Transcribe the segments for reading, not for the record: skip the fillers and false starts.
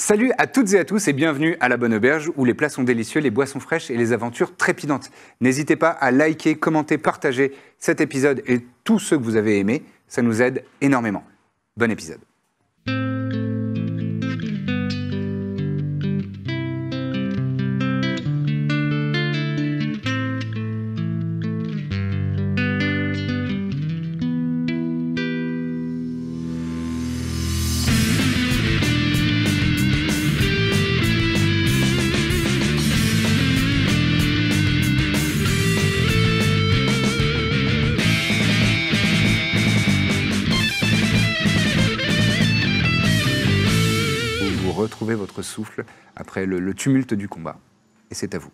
Salut à toutes et à tous et bienvenue à la Bonne Auberge où les plats sont délicieux, les boissons fraîches et les aventures trépidantes. N'hésitez pas à liker, commenter, partager cet épisode et tous ceux que vous avez aimés, ça nous aide énormément. Bon épisode. Retrouvez votre souffle après le tumulte du combat. Et c'est à vous.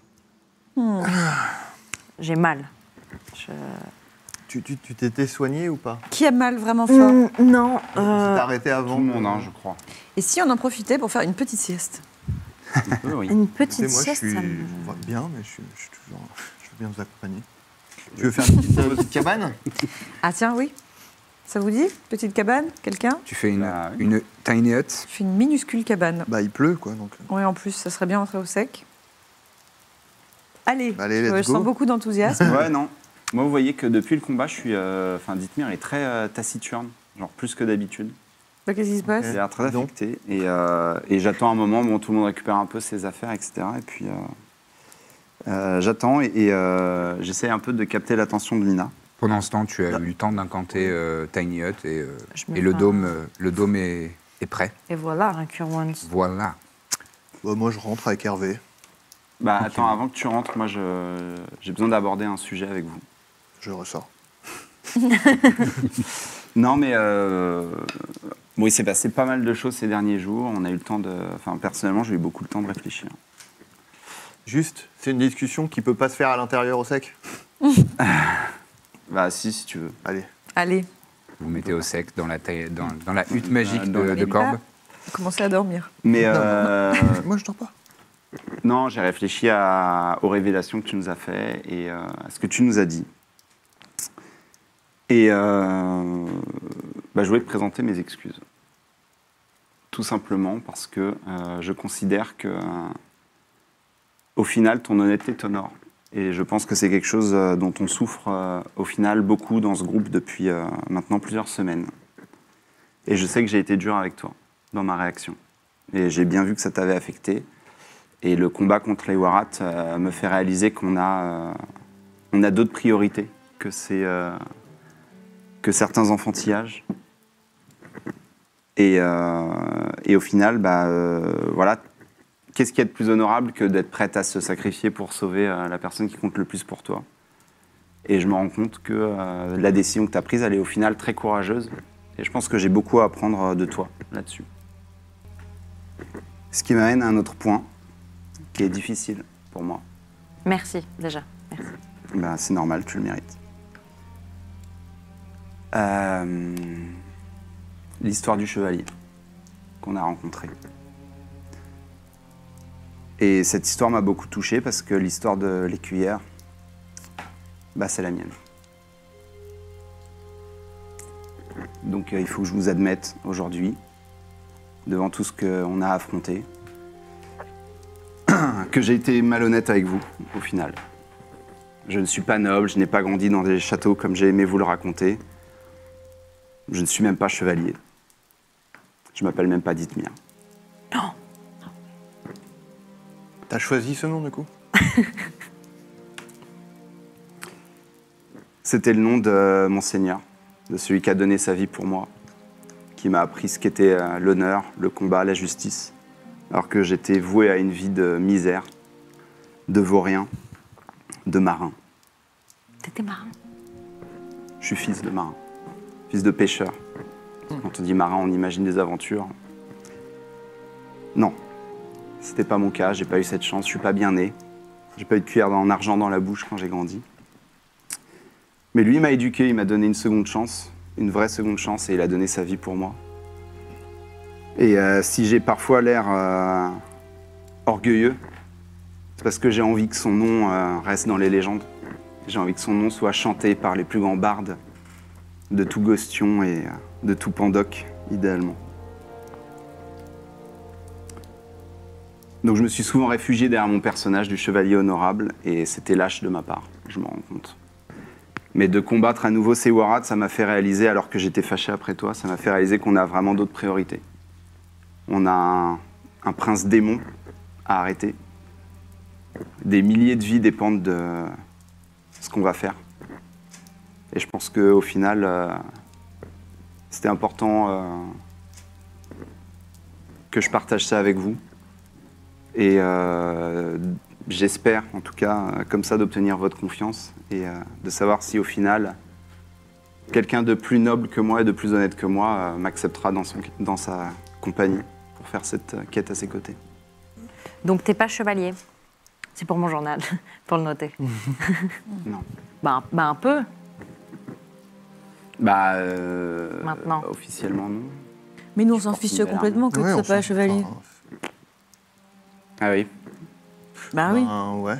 J'ai mal. Tu t'étais soigné ou pas? Qui a mal vraiment fort Non. Tu t'es arrêté avant Tout le monde, je crois. Et si on en profitait pour faire une petite sieste? Oui. Une petite Écoutez, moi, sieste, je ça suis me... bien, mais je suis toujours... Je veux bien vous accompagner. Tu veux faire une petite cabane? Ah tiens, oui. Ça vous dit? Petite cabane? Quelqu'un? Tu fais Ah, une tiny hut. Je fais une minuscule cabane. Bah, il pleut, quoi, donc... Oui, en plus, ça serait bien rentrer au sec. Allez, Allez, je let's go. sens beaucoup d'enthousiasme. Ouais, non. Moi, vous voyez que depuis le combat, je suis. Enfin, Dithmir est très taciturne, genre plus que d'habitude. Bah, qu'est-ce qui se passe? Il a l'air très Donc. affecté. Et j'attends un moment où tout le monde récupère un peu ses affaires, etc. Et puis, j'attends et j'essaie un peu de capter l'attention de Lina. Pendant ce temps, tu as eu le temps d'incanter tiny hut Je me et le fais dôme est prêt. Et voilà, un Cure Once. Voilà. Bah, moi, je rentre avec Hervé. Bah, attends, avant que tu rentres, moi, j'ai besoin d'aborder un sujet avec vous. Je ressors. Non, mais bon, il s'est passé pas mal de choses ces derniers jours. On a eu le temps de. Enfin, personnellement, j'ai eu beaucoup le temps de réfléchir. Juste, c'est une discussion qui peut pas se faire à l'intérieur au sec? Bah, si tu veux. Allez. Allez, Vous mettez au sec dans la hutte magique Dans la de Corbe. commencez à dormir. Mais Moi, je dors pas. non, j'ai réfléchi aux révélations que tu nous as fait et à ce que tu nous as dit. Et bah, je voulais te présenter mes excuses. Tout simplement parce que je considère que, au final, ton honnêteté t'honore. Et je pense que c'est quelque chose dont on souffre au final beaucoup dans ce groupe depuis maintenant plusieurs semaines. Et je sais que j'ai été dur avec toi dans ma réaction. Et j'ai bien vu que ça t'avait affecté. Et le combat contre les Warats me fait réaliser qu'on a d'autres priorités que certains enfantillages. Et au final, voilà. Qu'est-ce qu'il y a de plus honorable que d'être prête à se sacrifier pour sauver la personne qui compte le plus pour toi? Et je me rends compte que la décision que tu as prise, elle est au final très courageuse. Et je pense que j'ai beaucoup à apprendre de toi là-dessus. Ce qui m'amène à un autre point qui est difficile pour moi. Merci, déjà. Merci. Ben, c'est normal, tu le mérites. L'histoire du chevalier qu'on a rencontré. Et cette histoire m'a beaucoup touché parce que l'histoire de l'écuyère, bah, c'est la mienne. Donc il faut que je vous admette aujourd'hui, devant tout ce qu'on a affronté, que j'ai été malhonnête avec vous, au final. Je ne suis pas noble, je n'ai pas grandi dans des châteaux comme j'ai aimé vous le raconter. Je ne suis même pas chevalier. Je m'appelle même pas Dithmir. Non. T'as choisi ce nom, du coup? C'était le nom de mon Seigneur, de celui qui a donné sa vie pour moi, qui m'a appris ce qu'était l'honneur, le combat, la justice, alors que j'étais voué à une vie de misère, de vaurien, de marin. T'étais marin. Je suis fils de marin, fils de pêcheur. Quand on dit marin, on imagine des aventures. Non, c'était pas mon cas, j'ai pas eu cette chance, je suis pas bien né. J'ai pas eu de cuillère en argent dans la bouche quand j'ai grandi. Mais lui, il m'a éduqué, il m'a donné une seconde chance, une vraie seconde chance, et il a donné sa vie pour moi. Et si j'ai parfois l'air orgueilleux, c'est parce que j'ai envie que son nom reste dans les légendes. J'ai envie que son nom soit chanté par les plus grands bardes de tout Gostion et de tout Pandoc, idéalement. Donc je me suis souvent réfugié derrière mon personnage du chevalier honorable, et c'était lâche de ma part, je me rends compte. Mais de combattre à nouveau Sewarat, ça m'a fait réaliser, alors que j'étais fâché après toi, ça m'a fait réaliser qu'on a vraiment d'autres priorités. On a un prince démon à arrêter. Des milliers de vies dépendent de ce qu'on va faire. Et je pense qu'au final, c'était important que je partage ça avec vous. Et j'espère, en tout cas, comme ça, d'obtenir votre confiance et de savoir si, au final, quelqu'un de plus noble que moi et de plus honnête que moi m'acceptera dans sa compagnie pour faire cette quête à ses côtés. Donc, t'es pas chevalier. C'est pour mon journal, pour le noter. Non. Bah, un peu. Bah, Maintenant. Officiellement, non. Mais nous, on Je s'en porte fiche une belle complètement que Ouais, tu on sois pas s'en- chevalier. enfin, Ah oui. Bah oui. ben, ouais.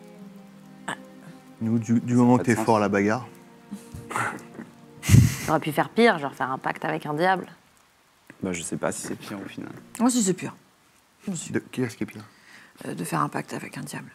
Nous, du moment pas que de t'es sens. fort à la bagarre, J'aurais pu faire pire, genre faire un pacte avec un diable. Bah, je sais pas si c'est pire au final. Oh, si c'est pur. qui est-ce qui est pire? De faire un pacte avec un diable.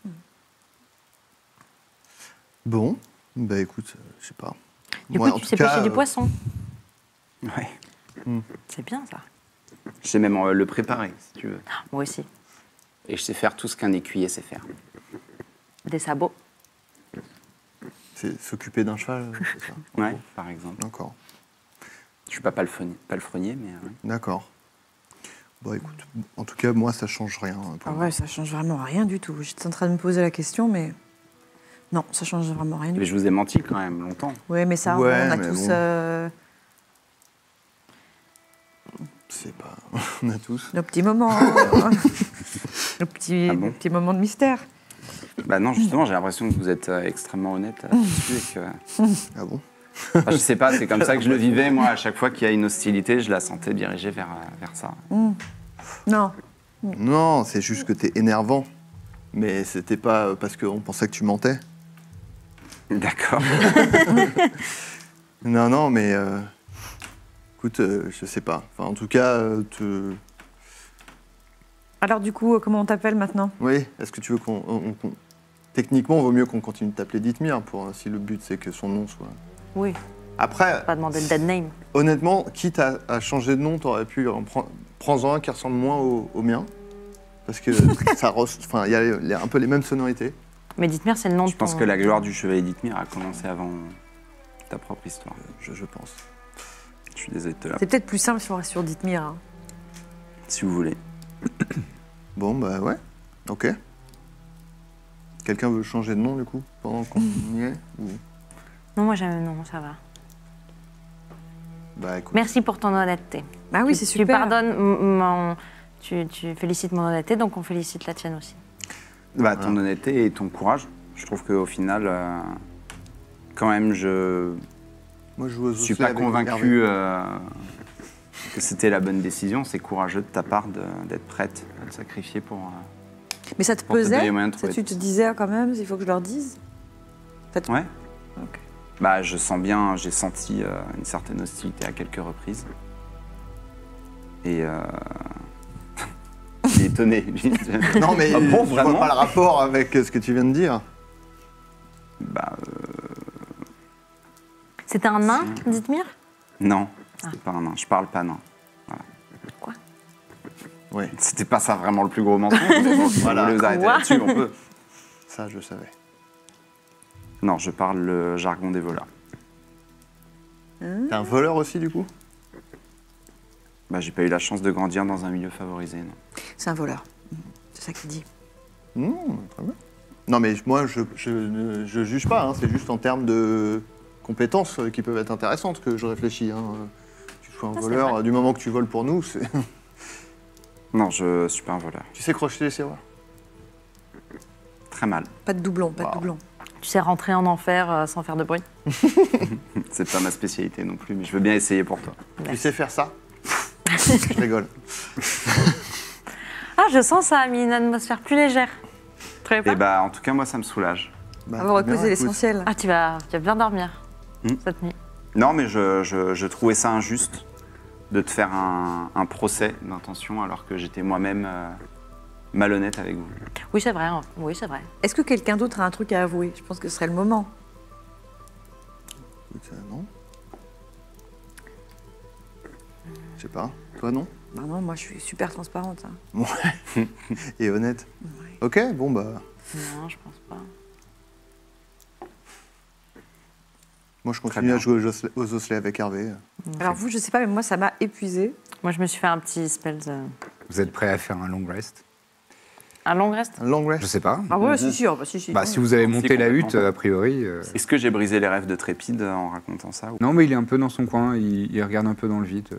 Bon, bah écoute, je sais pas. Du Moi, coup, en tu tout sais cas, pêcher du poisson. Ouais. C'est bien, ça. Je sais même le préparer, si tu veux. Moi aussi. Et je sais faire tout ce qu'un écuyer sait faire. Des sabots. C'est s'occuper d'un cheval, c'est ça? Ouais, par exemple. D'accord. Je suis pas palefrenier, mais... ouais. D'accord. Bon, écoute, en tout cas, moi, ça change rien. Pour Ah moi. ouais, ça change vraiment rien du tout. J'étais en train de me poser la question, mais non, ça change vraiment rien du Mais tout. je vous ai menti quand même longtemps. Ouais, mais ça, Ouais, on a mais tous bon. C'est pas... On a tous. nos petits moments. nos petits, Ah bon nos petits moments de mystère. Bah non, justement, j'ai l'impression que vous êtes extrêmement honnête là-dessus. Et que... Ah bon? Enfin, je sais pas, c'est comme ça que je le vivais. Moi, à chaque fois qu'il y a une hostilité, je la sentais dirigée vers ça. Non. Non, c'est juste que t'es énervant. Mais c'était pas parce qu'on pensait que tu mentais. D'accord. Non, non, mais... écoute, je sais pas. Enfin, en tout cas, Alors du coup, comment on t'appelle maintenant? oui, est-ce que tu veux qu'on... Techniquement, il vaut mieux qu'on continue de t'appeler Dithmir, si le but c'est que son nom soit... Oui, Après, pas demander le dead name. honnêtement, quitte à changer de nom, t'aurais pu prendre un qui ressemble moins au mien. Parce que enfin, il y a un peu les mêmes sonorités. Mais dites-moi, c'est le nom de Je pense ton- que la gloire du chevalier Dithmir a commencé avant ta propre histoire. Je pense. Je suis désolé de te la... C'est peut-être plus simple si on reste sur Dithmir. Hein. Si vous voulez. Bon, bah ouais, ok. Quelqu'un veut changer de nom, du coup, pendant qu'on y est ou... Non, moi j'aime non, ça va. Bah écoute, Merci pour ton honnêteté. Bah oui, Tu- c'est super. Tu pardonnes tu félicites mon honnêteté, donc on félicite la tienne aussi. Bah, ton honnêteté et ton courage. Je trouve qu'au final, quand même, je moi je joue aux suis osselets pas avec convaincu Hervé. que c'était la bonne décision. C'est courageux de ta part d'être prête à te sacrifier pour... Mais ça te Pour te donner pesait moyen de Ça, trouver tu tout te ça. disais quand même, il faut que je leur dise. Ouais. Ok. Bah, je sens bien, j'ai senti une certaine hostilité à quelques reprises. Et il est étonné, lui. Non, mais Ah bon, je vraiment vois pas le rapport avec ce que tu viens de dire. Bah, C'était un nain, Dithmir? non, c'était pas un nain. Je parle pas nain. Quoi? Oui, C'était pas ça vraiment le plus gros mensonge. Mais bon, si Voilà. vous voulez vous arrêter Quoi là-dessus, on peut. ça je savais. Non, je parle le jargon des voleurs. T'es un voleur aussi, du coup? Bah, j'ai pas eu la chance de grandir dans un milieu favorisé, non. C'est un voleur. C'est ça qu'il dit. Très bien. Non, mais moi, je juge pas. Hein. C'est juste en termes de compétences qui peuvent être intéressantes que je réfléchis. Hein. Tu sois un c'est voleur, vrai. du moment que tu voles pour nous, c'est... Non, je suis pas un voleur. Tu sais crocheter les serrures? Très mal. Pas de doublon, pas de Wow. doublon. Tu sais rentrer en enfer sans faire de bruit? C'est pas ma spécialité non plus, mais je veux bien essayer pour toi. Tu sais faire ça? Je rigole. Ah, je sens ça a mis une atmosphère plus légère. Très Et bien. bah, en tout cas, moi, ça me soulage. Bah, Avoir très bien, recausé écoute. l'essentiel. Ah, tu vas bien dormir Hmm. cette nuit. Non, mais je trouvais ça injuste de te faire un procès d'intention alors que j'étais moi-même malhonnête avec vous. Oui, c'est vrai. Oui, c'est vrai. Est-ce que quelqu'un d'autre a un truc à avouer? Je pense que ce serait le moment. Écoute, non. Je sais pas. Toi, non? Bah non, moi je suis super transparente. Hein. Ouais. Et honnête. Ouais. Ok, bon bah. Non, je pense pas. Moi, je Très continue bien. à jouer aux osselets avec Hervé. Alors vous, je sais pas, mais moi ça m'a épuisée. Moi, je me suis fait un petit spell de... Vous êtes prêt à faire un long rest? Un long rest. Un long rest. Je sais pas. Ah ouais, si, si, bah, si, si. Bah, si vous avez monté la hutte, complètement. a priori. Est-ce que j'ai brisé les rêves de Trépide en racontant ça ou... Non, mais il est un peu dans son coin, il regarde un peu dans le vide.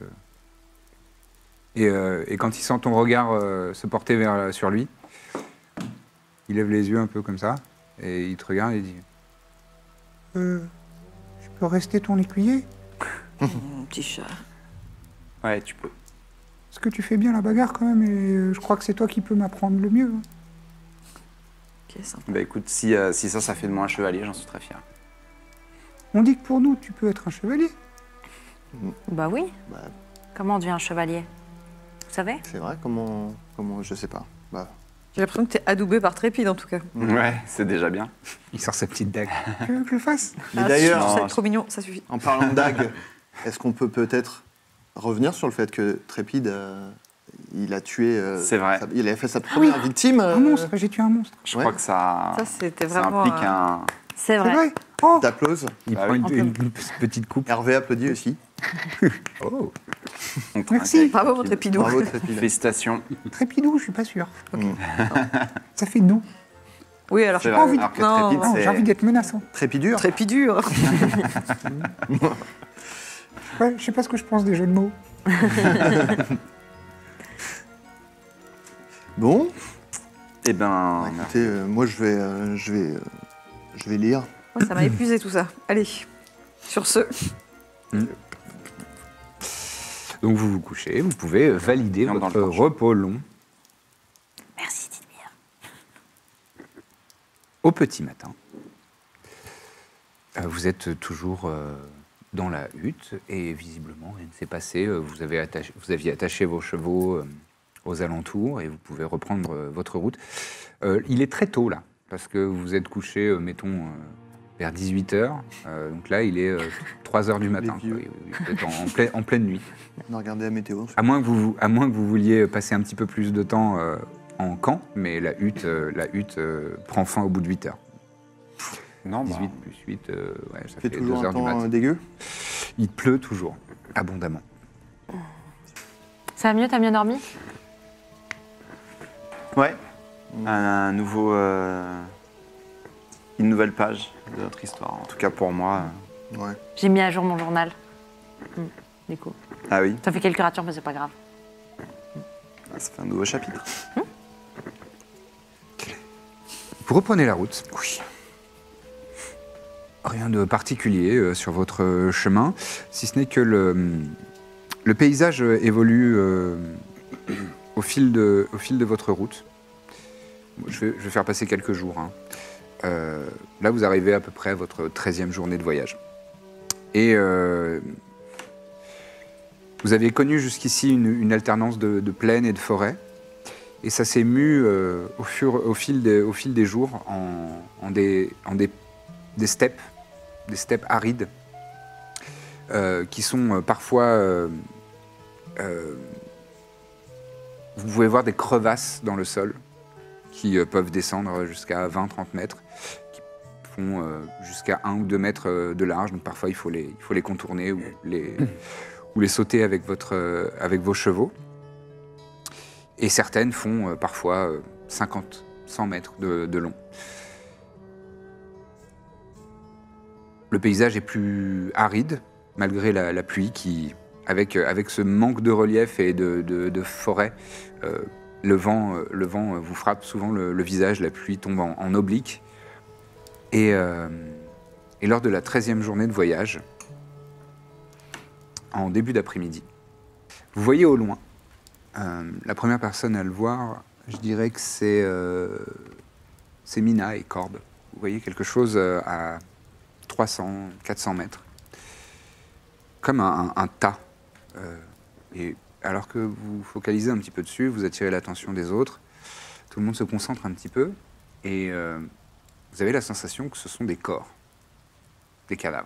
Et quand il sent ton regard se porter sur lui, il lève les yeux un peu comme ça, et il te regarde et dit Je peux rester ton écuyer? Mon petit chat. Ouais, tu peux. Parce que tu fais bien la bagarre quand même, et je crois que c'est toi qui peux m'apprendre le mieux. Ok, sympa. Bah écoute, si ça fait de moi un chevalier, j'en suis très fier. On dit que pour nous, tu peux être un chevalier. Bah oui. Bah, Comment on devient un chevalier? Vous savez? c'est vrai, comment, je sais pas. Bah, J'ai l'impression que t'es adoubé par Trépide en tout cas. Ouais, c'est déjà bien. Il sort sa petite dague. Tu veux que je le fasse? Mais Ah, d'ailleurs, je trouve ça non, trop mignon, ça suffit. en parlant de dague, est-ce qu'on peut peut-être revenir sur le fait que Trépide, il a tué. C'est vrai. Il a fait sa première victime. Un monstre, j'ai tué un monstre. Je Ouais. crois que ça c'était vraiment, implique un... C'est C'est vrai. vrai? Oh T'applauses. Il Bah prend oui. une petite coupe. Hervé applaudit aussi. Oh on Merci. trinque Bravo, avec mon Trépide. Trépidou. Bravo Trépide. Félicitations. Trépidou, je suis pas sûr. Mm. Ça fait doux. Oui, alors C'est j'ai vrai, pas envie alors que non, Trépide, Non, c'est- j'ai envie d'être menaçant. Trépidure. Trépidure. Ouais, je sais pas ce que je pense des jeux de mots. Bon, Eh ben, bah, écoutez, moi je vais lire. Moi, ça m'a épuisé tout ça. Allez, sur ce. Donc vous vous couchez, vous pouvez valider Viens dans votre le porche. repos long. Merci, Didmir. Au petit matin, vous êtes toujours dans la hutte et visiblement rien ne s'est passé. Vous aviez attaché vos chevaux aux alentours et vous pouvez reprendre votre route. Il est très tôt là, parce que vous êtes couché, mettons, vers 18h. Donc là, il est 3h du matin. vieux. Quoi. Vous êtes en pleine nuit. On a regardé la météo. À moins que vous vouliez passer un petit peu plus de temps en camp, mais la hutte prend fin au bout de 8 heures. non, bah, 18 plus 8, ouais, ça Il fait fait 2 toujours un heures du temps matin. dégueu. Il pleut toujours, abondamment. Ça va mieux, t'as bien dormi? ouais. Un nouveau... une nouvelle page de notre histoire. En tout cas pour moi. Ouais. J'ai mis à jour mon journal. Du coup. Ah oui, Ça fait quelques ratures, mais c'est pas grave. ça fait un nouveau chapitre. Vous reprenez la route. Oui. Rien de particulier sur votre chemin, si ce n'est que le paysage évolue au fil de votre route. Je vais faire passer quelques jours. Hein. Là, vous arrivez à peu près à votre 13e journée de voyage. Et vous avez connu jusqu'ici une alternance de plaine et de forêt. Et ça s'est mu au fil des jours en des steppes, arides, qui sont parfois... vous pouvez voir des crevasses dans le sol qui peuvent descendre jusqu'à 20-30 mètres, qui font jusqu'à 1 ou 2 mètres de large. Donc parfois, il faut les contourner ou les sauter avec vos chevaux. Et certaines font parfois 50, 100 mètres de long. Le paysage est plus aride, malgré la pluie qui, avec ce manque de relief et de forêt, le vent vous frappe souvent le visage, la pluie tombe en oblique. Et lors de la 13e journée de voyage, en début d'après-midi, vous voyez au loin, la première personne à le voir, je dirais que c'est Mina et Corbe. Vous voyez quelque chose à 300, 400 mètres, comme un tas. Et alors que vous focalisez un petit peu dessus, vous attirez l'attention des autres, Tout le monde se concentre un petit peu et vous avez la sensation que ce sont des corps, des cadavres.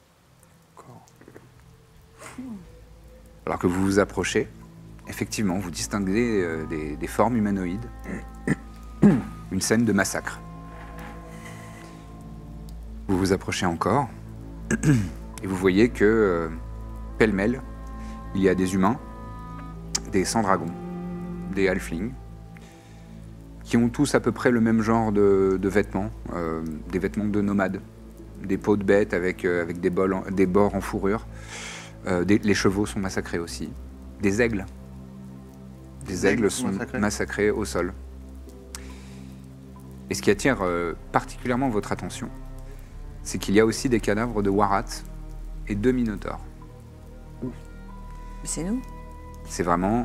Alors que vous vous approchez, effectivement, vous distinguez des formes humanoïdes. Une scène de massacre. Vous vous approchez encore et vous voyez que, pêle-mêle, il y a des humains, des sans-dragons, des halflings, qui ont tous à peu près le même genre de vêtements, des vêtements de nomades, des peaux de bêtes avec des bords en fourrure. Les chevaux sont massacrés aussi. Des aigles. Des aigles sont massacrés au sol. Et ce qui attire particulièrement votre attention, c'est qu'il y a aussi des cadavres de warats et de minotaures. C'est nous. C'est vraiment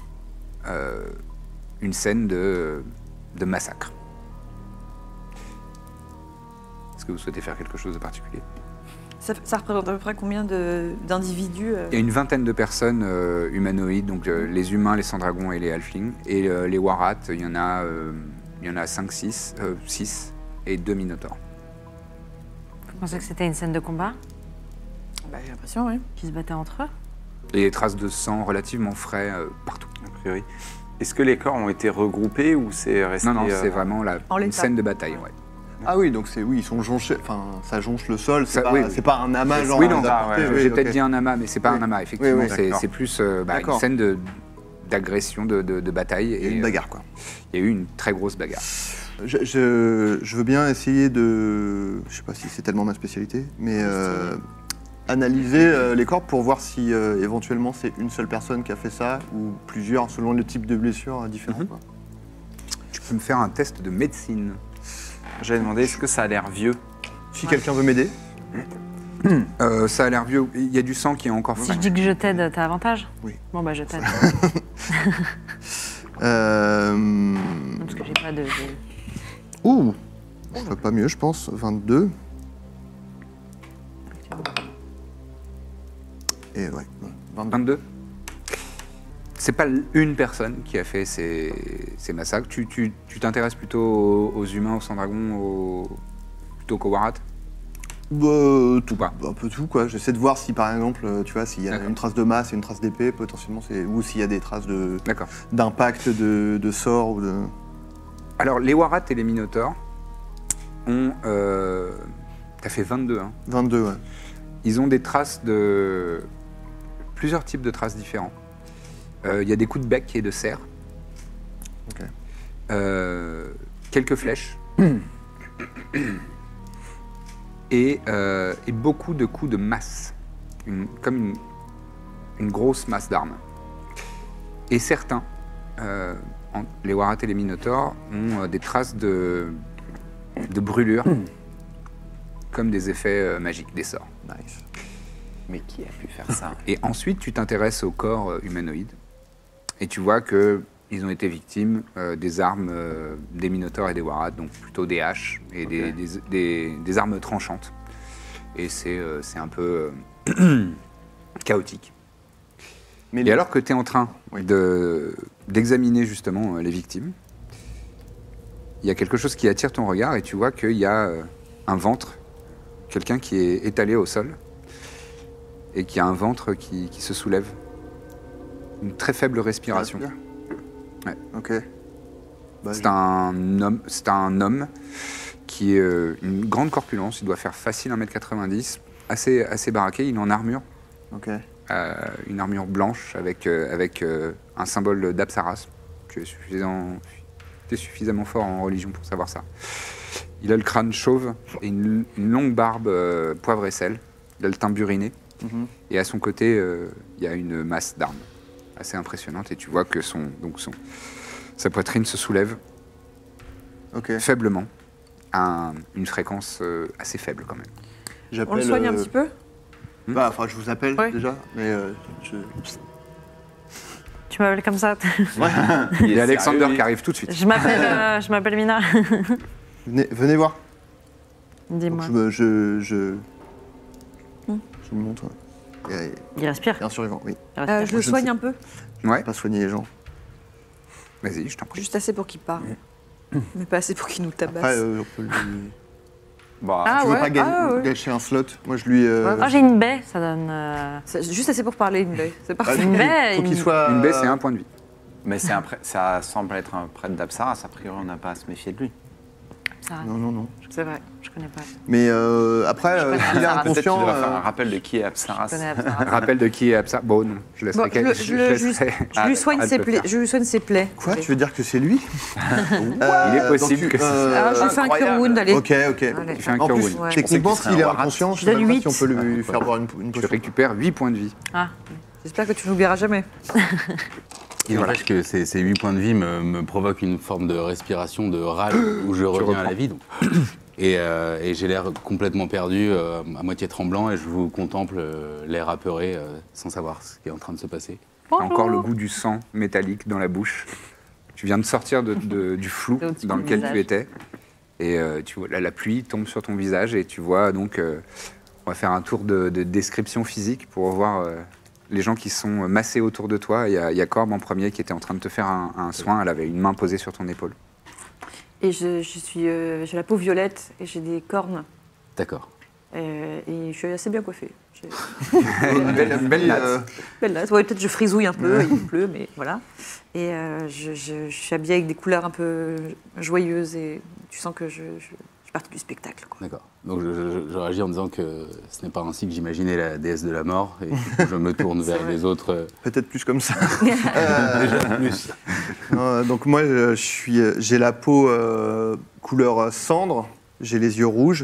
une scène de massacre. Est-ce que vous souhaitez faire quelque chose de particulier? Ça représente à peu près combien d'individus Il y a une vingtaine de personnes humanoïdes, donc les humains, les sans-dragons et les halflings. Et les warats, il y en a 6 et 2 minotaures. Vous pensez que c'était une scène de combat Bah, j'ai l'impression, oui. qui se battaient entre eux? Et des traces de sang relativement frais partout. A priori. Est-ce que les corps ont été regroupés ou c'est resté... Non, c'est vraiment En une l'état. scène de bataille. Ouais. Ah oui, donc ils sont jonchés, enfin, ça jonche le sol, c'est Ça- pas, oui. c'est pas un amas genre... Oui, non, j'ai peut-être ok. dit un amas, mais c'est pas Oui. un amas, effectivement. Oui, d'accord. C'est plus une D'accord. scène d'agression, de bataille. Il y a une bagarre, quoi. Il y a eu une très grosse bagarre. Je veux bien essayer de... Je sais pas si c'est tellement ma spécialité, mais analyser les corps pour voir si éventuellement c'est une seule personne qui a fait ça ou plusieurs selon le type de blessure différent. Quoi. Tu peux me faire un test de médecine. J'avais demandé, est-ce que ça a l'air vieux? Si quelqu'un veut m'aider. Ça a l'air vieux. Il y a du sang qui est encore Si frais. je dis que je t'aide, t'as avantage? Oui. Bon, bah je t'aide. Parce que j'ai pas de... Ouh, je ferais pas mieux, je pense. 22. Et ouais, 22. 22. C'est pas une personne qui a fait ces massacres. Tu t'intéresses plutôt aux humains, aux sans-dragons, plutôt qu'aux warats? Tout, pas. Un peu tout, quoi. J'essaie de voir si, par exemple, tu vois, s'il y a D'accord. une trace de masse et une trace d'épée, potentiellement, ou s'il y a des traces D'accord. d'impact de sort ou de... Alors, les warats et les minotaures ont... T'as fait 22, hein. 22, ouais. Ils ont des traces de... Plusieurs types de traces différents. Il y a des coups de bec et de serre. Ok. Quelques flèches. Et beaucoup de coups de masse. Comme une grosse masse d'armes. Et certains, les warats et les minotaures, ont des traces de brûlure. Comme des effets magiques, des sorts. Nice. Mais qui a pu faire ça? Et ensuite, tu t'intéresses au corps humanoïde et tu vois qu'ils ont été victimes des armes des minotaures et des warats, donc plutôt des haches et des armes tranchantes. Et c'est un peu chaotique. Mais Et alors que tu es en train Oui. d'examiner justement les victimes, il y a quelque chose qui attire ton regard et tu vois qu'il y a un ventre, quelqu'un qui est étalé au sol et qui a un ventre qui se soulève. Une très faible respiration. Ouais. Ok. Bah, C'est un homme qui est une grande corpulence, il doit faire facile 1m90, assez baraqué, il est en armure, Ok. une armure blanche avec un symbole d'Apsaras. Tu es suffisamment fort en religion pour savoir ça. Il a le crâne chauve et une longue barbe poivre et sel. Il a le teint buriné. Mhm. Et à son côté, il y a une masse d'armes assez impressionnante. Et tu vois que sa poitrine se soulève Ok. faiblement à une fréquence assez faible quand même. J'appelle, On le soigne un petit peu Bah, enfin, je vous appelle Ouais. déjà, mais Tu m'appelles comme ça? Il y a Alexander qui arrive tout de suite. Je m'appelle Mina. venez voir. Dis-moi. Donc, je me montre. Il y a Il respire. un survivant, oui. Il respire. Je le je ne soigne sais- un peu. Ouais. Pas soigner les gens. Vas-y, je t'en prie. Juste assez pour qu'il parle. Mais pas assez pour qu'il nous tabasse. Après, on peut lui... Bah, Ah, je veux ouais, pas ouais. gâcher un slot. Moi, je lui... Ah, j'ai une baie, ça donne. C'est juste assez pour parler, une baie. C'est parfait. Une baie, faut qu'il soit... Une baie, c'est 1 point de vie. mais ça semble être un prêtre d'Apsaras, a priori on n'a pas à se méfier de lui. Ça, Non. c'est vrai, je connais pas. Mais après, Je connais s'il est Apsaras. Peut-être que tu inconscient... devrais faire un rappel de qui est Apsaras. Je connais Apsaras. Rappel de qui est Absa. Bon, non, je laisserai Bon, quel- je laisserai- lui soigne Anne ses peut plaies. faire. Je lui soigne ses plaies. Quoi, tu veux dire que c'est lui Il est possible que ce Alors, je lui fais un cure incroyable. wound, allez. Ok. Allez. Tu fais un En cure plus, wound. Ouais. techniquement, Je pensais que s'il est ce serait un inconscient, je Je sais donne même pas si on 8. peut lui faire boire une Tu potion. récupères 8 points de vie. Ah, J'espère que tu n'oublieras jamais. Il n'empêche que ces 8 points de vie me provoquent une forme de respiration, de rage, où je reviens à la vie. Donc. Et j'ai l'air complètement perdu, à moitié tremblant, et je vous contemple l'air apeuré, sans savoir ce qui est en train de se passer. T'as encore le goût du sang métallique dans la bouche. Tu viens de sortir du flou C'est au-dessus dans du lequel visage. tu étais. Et tu vois, la pluie tombe sur ton visage et tu vois donc... on va faire un tour de description physique pour voir les gens qui sont massés autour de toi. Il y a Corbe en premier qui était en train de te faire un soin. Elle avait une main posée sur ton épaule. Et j'ai la peau violette et j'ai des cornes. D'accord. Et je suis assez bien coiffée. J'ai Une belle natte. belle natte. Ouais, peut-être je frisouille un peu, il pleut, mais voilà. Et je suis habillée avec des couleurs un peu joyeuses et tu sens que je suis partie du spectacle. Quoi. D'accord. Donc je réagis en disant que ce n'est pas ainsi que j'imaginais la déesse de la mort, et du coup, je me tourne vers vrai. les autres. Peut-être plus comme ça. Plus. Donc moi, j'ai la peau couleur cendre, j'ai les yeux rouges,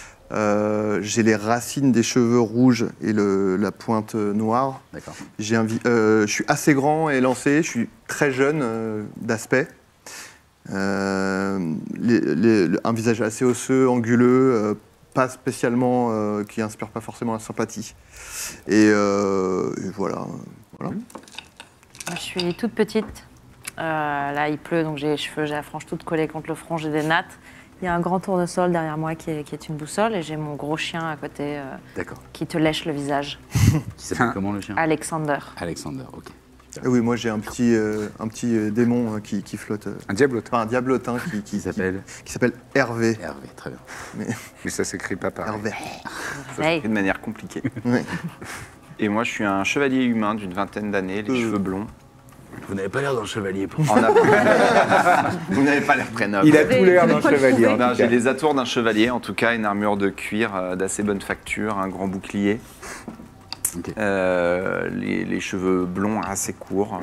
j'ai les racines des cheveux rouges et la pointe noire. D'accord. Je suis assez grand et lancé, je suis très jeune d'aspect. Un visage assez osseux, anguleux, pas spécialement, qui inspire pas forcément la sympathie. Et voilà. moi, je suis toute petite. Là, il pleut, donc j'ai les cheveux, j'ai la frange toute collée contre le front, j'ai des nattes. Il y a un grand tournesol derrière moi qui est une boussole et j'ai mon gros chien à côté D'accord. qui te lèche le visage. Qui s'appelle comment le chien Alexander. Alexander, ok. Ah oui, moi j'ai un petit démon qui flotte. Un diablotin. Enfin, un diablotin Qui s'appelle qui s'appelle Hervé. Hervé, très bien. Mais ça s'écrit pas pareil. Hervé. Ça s'écrit de manière compliquée. Ouais. Et moi, je suis un chevalier humain d'une vingtaine d'années, les cheveux blonds. Vous n'avez pas l'air d'un chevalier. Vous n'avez pas l'air très noble. Il a tout l'air d'un chevalier. en Non, tout j'ai cas. les atours d'un chevalier, en tout cas une armure de cuir d'assez bonne facture, un grand bouclier, Ok. les cheveux blonds assez courts.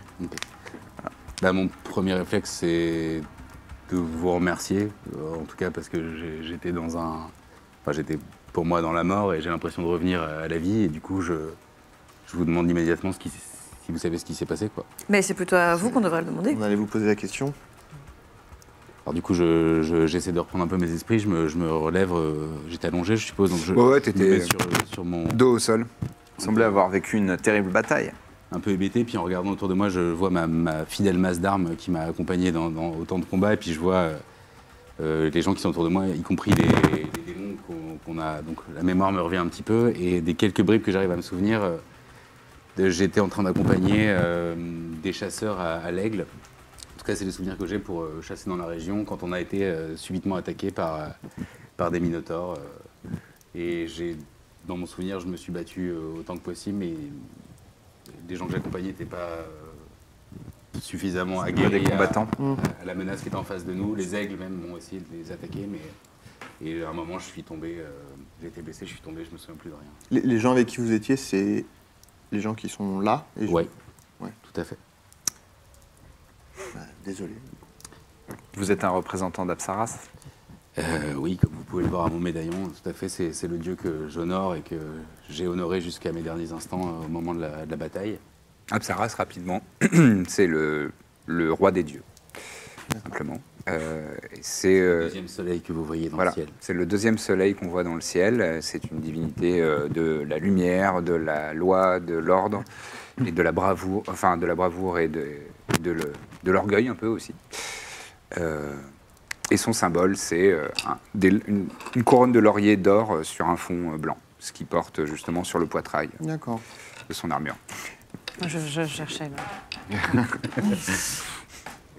Bah, mon premier réflexe, c'est de vous remercier, en tout cas parce que j'étais dans un... Enfin, j'étais pour moi dans la mort et j'ai l'impression de revenir à la vie, et du coup, je vous demande immédiatement si vous savez ce qui s'est passé, quoi. Mais c'est plutôt à vous qu'on devrait le demander. On allait vous poser la question. Alors du coup, j'essaie de reprendre un peu mes esprits, je me relève, j'étais allongé, je suppose, donc je Ouais, me t'étais mets sur mon... dos au sol. Il semblait avoir vécu une terrible bataille. un peu hébété, puis en regardant autour de moi, je vois ma fidèle masse d'armes qui m'a accompagné dans autant de combats, et puis je vois les gens qui sont autour de moi, y compris les démons qu'on a. Donc la mémoire me revient un petit peu, et des quelques bribes que j'arrive à me souvenir, j'étais en train d'accompagner des chasseurs à l'aigle. En tout cas, c'est les souvenirs que j'ai pour chasser dans la région quand on a été subitement attaqué par des minotaures. Et dans mon souvenir, je me suis battu autant que possible, mais les gens que j'accompagnais n'étaient pas suffisamment aguerris des combattants. à la menace qui était en face de nous. Les aigles même m'ont essayé de les attaquer, et à un moment, je suis tombé, j'ai été blessé, je suis tombé, je me souviens plus de rien. Les gens avec qui vous étiez, c'est les gens qui sont là et Ouais, Ouais. tout à fait. Désolé. Vous êtes un représentant d'Apsaras? Oui, comme vous pouvez le voir à mon médaillon, tout à fait, c'est le dieu que j'honore et que j'ai honoré jusqu'à mes derniers instants au moment de la bataille. Apsaras, rapidement, c'est le roi des dieux, simplement. C'est Le deuxième soleil que vous voyez dans voilà, le ciel. c'est le deuxième soleil qu'on voit dans le ciel. C'est une divinité de la lumière, de la loi, de l'ordre et de la bravoure, enfin de la bravoure et de l'orgueil un peu aussi. Et son symbole, c'est une couronne de laurier d'or sur un fond blanc, ce qu'il porte justement sur le poitrail D'accord. de son armure. Je cherchais.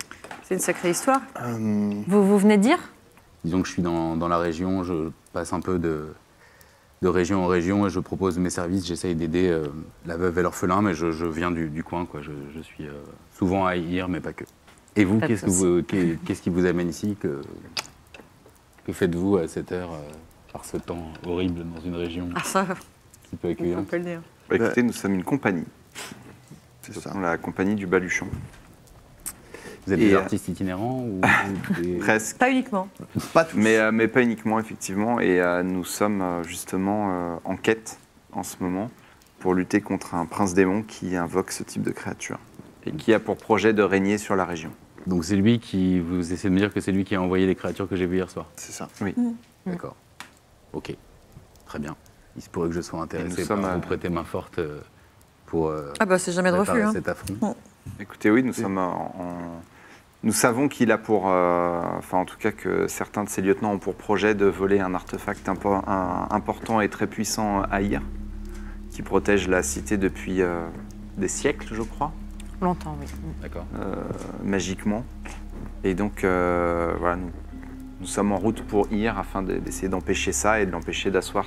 C'est une sacrée histoire. Vous venez de dire? Disons que je suis dans la région, je passe un peu de région en région et je propose mes services, j'essaye d'aider la veuve et l'orphelin, mais je viens du coin, quoi. Je suis souvent à Hir, mais pas que. Et vous, Pas de qu'est-ce qui vous amène ici? Que faites-vous à cette heure, par ce temps horrible dans une région Ah ça, si peu on accueillante? peut le dire. Bah, écoutez, nous sommes une compagnie. C'est ça. La compagnie du Baluchon. Vous êtes Et, des artistes itinérants ou des... Presque. Pas uniquement. Pas tous. Mais pas uniquement, effectivement. Et nous sommes justement en quête en ce moment pour lutter contre un prince démon qui invoque ce type de créature et qui a pour projet de régner sur la région. Donc c'est lui qui... Vous essayez de me dire que c'est lui qui a envoyé les créatures que j'ai vues hier soir? C'est ça. Oui. D'accord. Ok. Très bien. Il se pourrait que je sois intéressé nous sommes par à- vous prêter main forte pour Ah bah c'est jamais de préparer refus. Hein. cet affront. Écoutez, oui, nous sommes Nous savons qu'il a pour... enfin, en tout cas, que certains de ses lieutenants ont pour projet de voler un artefact important et très puissant à Ir, qui protège la cité depuis des siècles, je crois, Longtemps, oui. D'accord. magiquement. Et donc, voilà, nous sommes en route pour Ir afin d'essayer d'empêcher ça et de l'empêcher d'asseoir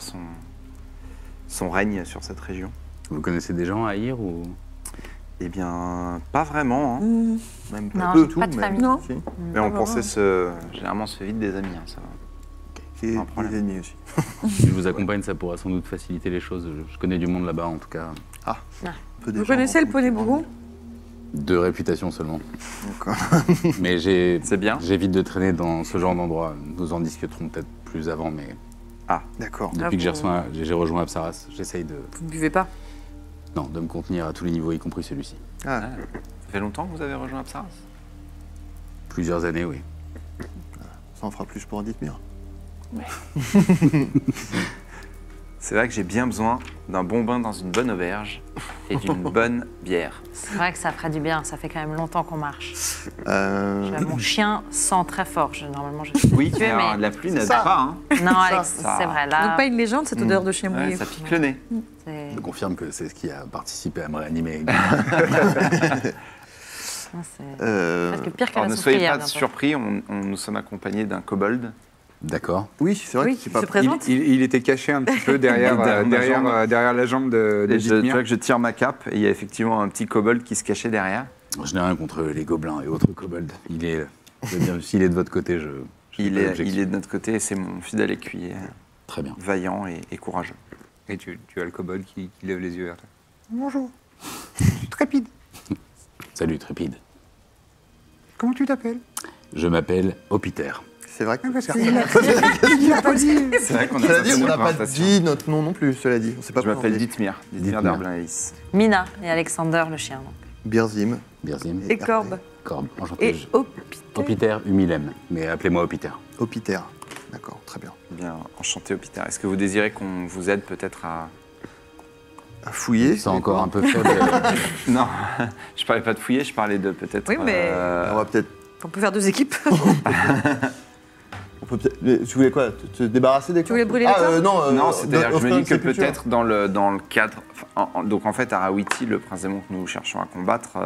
son règne sur cette région. Vous connaissez des gens à Hir ou... Eh bien, pas vraiment, hein. Même pas Non, du j'ai tout, pas de mais- famille. Non. Si. Mais on Ah, pensait vraiment. généralement on se fait vite des amis, hein, ça va. Et un problème. les ennemis aussi. Si je vous accompagne, ça pourra sans doute faciliter les choses. Je connais du monde là-bas, en tout cas. Un peu des Vous gens connaissez le poney rencontrés. bourgon? De réputation seulement. D'accord. Mais C'est bien. j'évite de traîner dans ce genre d'endroit. Nous en discuterons peut-être plus avant, mais D'accord. depuis que vous- j'ai rejoint Apsaras, j'essaye de... Vous ne buvez pas? Non, de me contenir à tous les niveaux, y compris celui-ci. Ah, Ça fait longtemps que vous avez rejoint Apsaras? Plusieurs années, oui. ça en fera plus pour Dithmir. C'est vrai que j'ai bien besoin d'un bon bain dans une bonne auberge et d'une bonne bière. C'est vrai que ça ferait du bien, ça fait quand même longtemps qu'on marche. Euh, Mon chien sent très fort. Normalement, je Oui, Tu es, alors, mais- la pluie n'aide ça. pas, hein. Non, Alex, ça. c'est vrai. Donc Là, pas une légende cette odeur de chien Ouais, mouillé. ça pique le nez. c'est- Je confirme que c'est ce qui a participé à me réanimer. non, c'est presque pire que Alors, la ne soyez souffrière. pas bientôt. surpris, nous sommes accompagnés d'un kobold. D'accord. Oui, c'est vrai Oui, que c'est il pas... se présente. Il était caché un petit peu derrière, Derrière ma jambe. derrière la jambe de Et tu vois Dithmir. que je tire ma cape et il y a effectivement un petit kobold qui se cachait derrière. Je n'ai rien contre les gobelins et autres kobolds. S'il est de votre côté, je Il fais pas est, d'objection. il est de notre côté et c'est mon fidèle écuyer, Très bien. vaillant et courageux. Et tu as le kobold qui lève les yeux vers toi. Bonjour. Je suis Trépide. Salut, Trépide. Comment tu t'appelles? Je m'appelle Hopiter. C'est vrai que... Il a pas dit. C'est vrai qu'on a Cela dit, passé on une n'a pas conversation. dit notre nom non plus, cela dit. On sait pas Je m'appelle présenté. Dithmir, Dithmir Dithmir. d'Arblanis. Mina et Alexander, le chien. donc. Birzim. Birzim. Et Corbe. Corbe. Enchanté. Et Hopiter. Hopiter Humilem. Mais appelez-moi Hopiter. Hopiter. D'accord, très bien. Bien, enchanté Hopiter. Est-ce que vous désirez qu'on vous aide peut-être à... À fouiller. C'est encore un peu faible. Non, je parlais pas de fouiller, je parlais de peut-être... Oui, mais- On va peut-être... On peut faire 2 équipes. On peut peut-être... Mais tu voulais quoi? Te débarrasser des corps? Tu voulais brûler les corps? Non, Non, c'est-à-dire que je me offrir dis une que sépulture. peut-être dans le cadre... donc en fait, Arawiti, le prince démon que nous cherchons à combattre,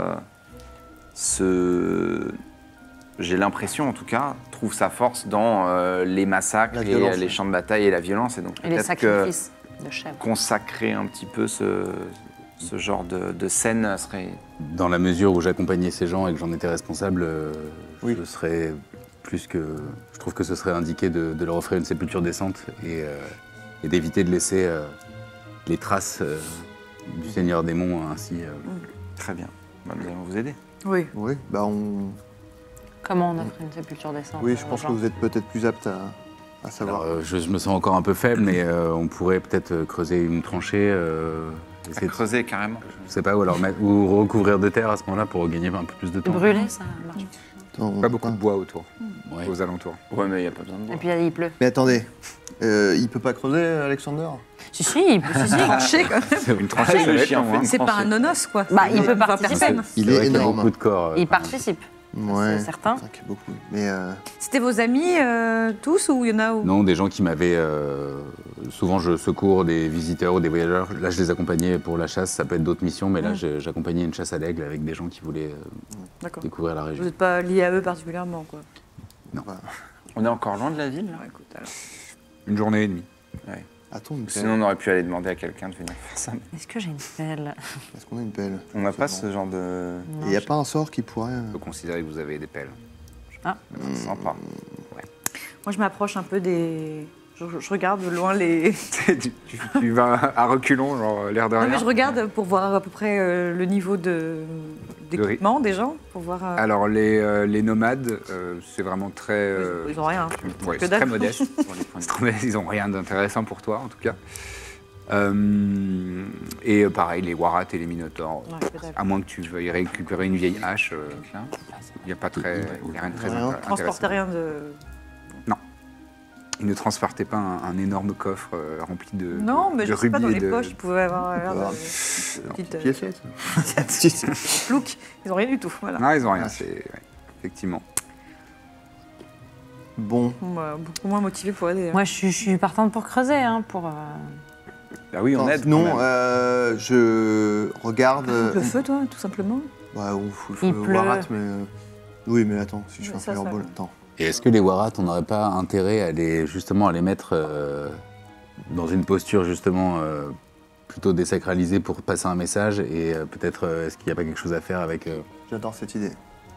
j'ai l'impression en tout cas, trouve sa force dans les massacres La et violence, les ouais. champs de bataille et la violence. Et donc Et les peut-être que sacrifices de chèvres. consacrer un petit peu ce genre de scène serait... Dans la mesure où j'accompagnais ces gens et que j'en étais responsable, Oui. je serais plus que... Je trouve que ce serait indiqué de leur offrir une sépulture décente et d'éviter de laisser les traces du Seigneur Démon ainsi. Très bien. Bah, nous allons vous aider. Oui. Oui, bah on... Comment on offre une sépulture décente Oui, je aux pense que gens vous êtes peut-être plus apte à savoir. Alors, je me sens encore un peu faible, mais on pourrait peut-être creuser une tranchée, À essayer de- creuser carrément. je sais pas, ou alors ou recouvrir de terre à ce moment-là pour gagner un peu plus de temps. Brûler, ça marche. Attends, Pas beaucoup de bois autour, Ouais. aux alentours. Ouais, mais il n'y a pas besoin de Et boire. puis il pleut. Mais attendez, il peut pas creuser, Alexander? Si, il peut, si. Tranché, quand même. Une tranchée, ça va le être chien long, fait hein. une C'est pas tranchée. un nonos, quoi. Bah, il peut Enfin, participer. personne. Il C'est vrai est qu'il y a énorme. beaucoup de corps. Il participe. Ouais, c'est certain. 5 est beaucoup. Mais C'était vos amis tous ou il y en a où... Non, des gens qui m'avaient... souvent, je secours des visiteurs ou des voyageurs. Là, je les accompagnais pour la chasse. Ça peut être d'autres missions, mais là, j'accompagnais une chasse à l'aigle avec des gens qui voulaient D'accord. découvrir la Vous région. n'êtes pas liés à eux particulièrement, quoi. On est encore loin de la ville là Ouais, écoute, alors. Une journée et demie. attends, une pelle. Sinon, on aurait pu aller demander à quelqu'un de venir faire ça. Est-ce que j'ai une pelle? Est-ce qu'on a une pelle? On n'a pas ce genre de. Et il n'y a pas un sort qui pourrait. On peut considérer que vous avez des pelles. Sympa. Moi, je m'approche un peu des... Je regarde de loin les... Tu vas à reculons, genre l'air de Non, rien. mais je regarde pour voir à peu près le niveau d'équipement des gens, pour voir... Alors les nomades, c'est vraiment très... Ils ont rien. ouais, que c'est dalle. très modeste. C'est très modeste, ils n'ont rien d'intéressant pour toi, en tout cas. Et pareil, les warats et les minotaures. Ouais, que dalle. À moins que tu veuilles récupérer une vieille hache, il n'y a pas très, il y a rien de très Rien. intéressant. Transporter rien de... Ils ne transportaient pas un énorme coffre rempli de Non, mais de je sais pas, dans rubis et les de- poches, ils pouvaient avoir l'air avoir de... petite Piécette. look. Ils ont rien du tout, voilà. Non, ils n'ont rien, c'est ouais, effectivement. Bon, Beaucoup moins motivés pour aider. hein. Moi, je suis partante pour creuser, hein, pour... Bah oui, on aide. non, quand même. je regarde. Le feu, toi, tout simplement. Ouais, on fout Il le pleut. Warat, mais. Oui, mais attends, si je fais un Ça, fireball. ça. Attends. Et est-ce que les warats, on n'aurait pas intérêt à justement à les mettre dans une posture justement plutôt désacralisée pour passer un message et peut-être est-ce qu'il n'y a pas quelque chose à faire avec J'adore cette idée.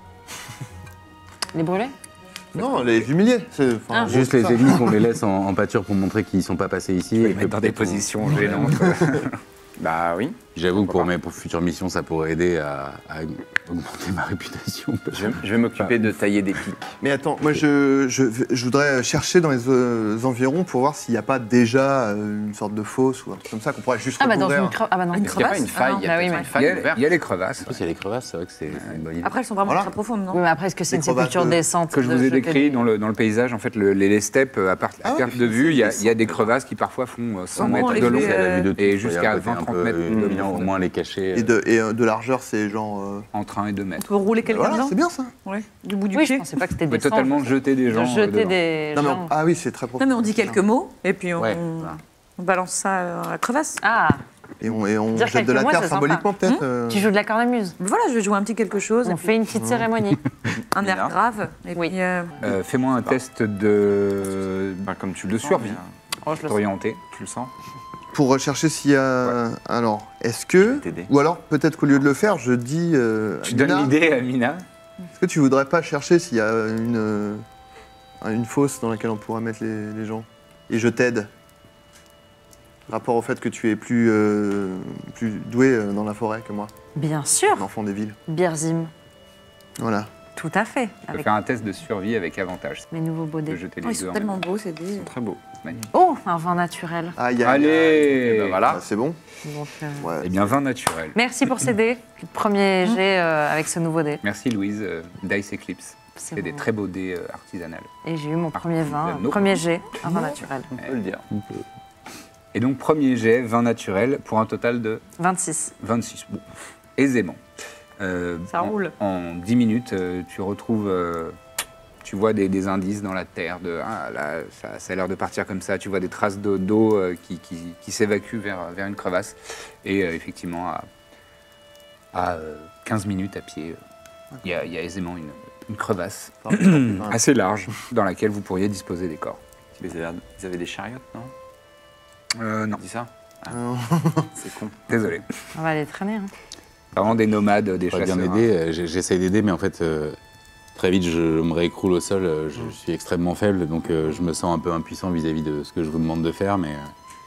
Les brûler? Non, les humilier. Ah. juste les ennemis qu'on les laisse en pâture pour montrer qu'ils ne sont pas passés ici Les et que mettre dans des peut-être on- positions gênantes. Bah oui. J'avoue que pour futures missions, ça pourrait aider à augmenter ma réputation. Je vais m'occuper de tailler des pics. Mais attends, moi je voudrais chercher dans les environs pour voir s'il n'y a pas déjà une sorte de fosse ou un truc comme ça qu'on pourrait juste Ah bah dans recouvrir. une crevasse. Ah bah non. Une Est-ce qu'il n'y a pas une crevasse faille? Ah Il y bah a oui, peut-être mais- une Il faille y a, ouverte. il y a les crevasses. En plus, il y a les crevasses, c'est vrai que c'est une bonne idée. Après, elles sont vraiment Voilà. très profondes, non? Oui, mais après, est-ce que c'est Des une sépulture crevasses, décente que je vous de ai jeter décrit des- dans le paysage, en fait, les steppes, à Ah perte oui, de vue, il y a c'est des crevasses qui parfois font 100 Comment mètres les de long. fait, C'est à la vue de tout, et il y a jusqu'à un côté un 20-30 peu mètres de humiliant, au profondeur. moins les cacher. Et de largeur, c'est genre. Entre 1 et 2 On mètres. peut rouler quelqu'un Voilà, dedans? c'est bien ça. Ouais, du bout du Oui, je pied. pensais pas que c'était On peut descendre. totalement jeter des gens. De jeter dedans. des Non, mais gens. ah oui, c'est très profond. Non, mais on dit quelques mots, et puis Ouais. on balance ça à la crevasse. Ah, Et on Dire jette de la quelques mots, terre c'est symboliquement, peut-être. tu joues de la cornemuse. Voilà, je vais jouer un petit quelque chose, On fait une petite cérémonie. un air Bien. grave, et Oui. puis... Fais-moi un test de Bah, comme tu de le sens, survie. mais, Oh, je le sens. Orienté. tu le sens? Pour rechercher s'il y a. Alors, est-ce que. t'aider. Ou alors, peut-être qu'au lieu de le faire, je dis. Tu à donnes Mina, l'idée à Mina. Est-ce que tu voudrais pas chercher s'il y a une fosse dans laquelle on pourrait mettre les gens? Et je t'aide. Rapport au fait que tu es plus doué dans la forêt que moi, Bien sûr, un enfant des villes. Birzim. Voilà. Tout à fait. Tu peux Avec faire un test de survie avec avantage. mes nouveaux De baudets. jeter Oh, les ils deux sont en tellement même beaux, ces dés. Très beau. temps. Magnifique. Oh, un vin naturel. Aïe, aïe, Allez Et ben voilà. Ah, c'est bon. Donc, Ouais. Eh bien, vin naturel. merci pour ces dés. Premier jet avec ce nouveau dé. Merci Louise, Dice Eclipse. C'est C'est des bon. très beaux dés artisanales. Et j'ai eu mon premier vin, Artisanaux. premier jet, un vin naturel. On peut le dire. Et donc, premier jet, vin naturel, pour un total de 26. 26. Bon, aisément. Ça roule. En 10 minutes, tu retrouves, tu vois des indices dans la terre. Là, ça a l'air de partir comme ça. Tu vois des traces d'eau qui s'évacuent vers une crevasse. Et effectivement, à 15 minutes à pied, il y a aisément une crevasse assez large dans laquelle vous pourriez disposer des corps. Ils avaient des chariots, non? Non, Dis ça. C'est con. désolé. On va aller traîner. Hein. Vraiment des nomades, des J'aurais chasseurs. bien aidé, j'essaie d'aider, mais en fait, très vite, je me réécroule au sol. Je suis extrêmement faible, donc je me sens un peu impuissant vis-à-vis de ce que je vous demande de faire, mais...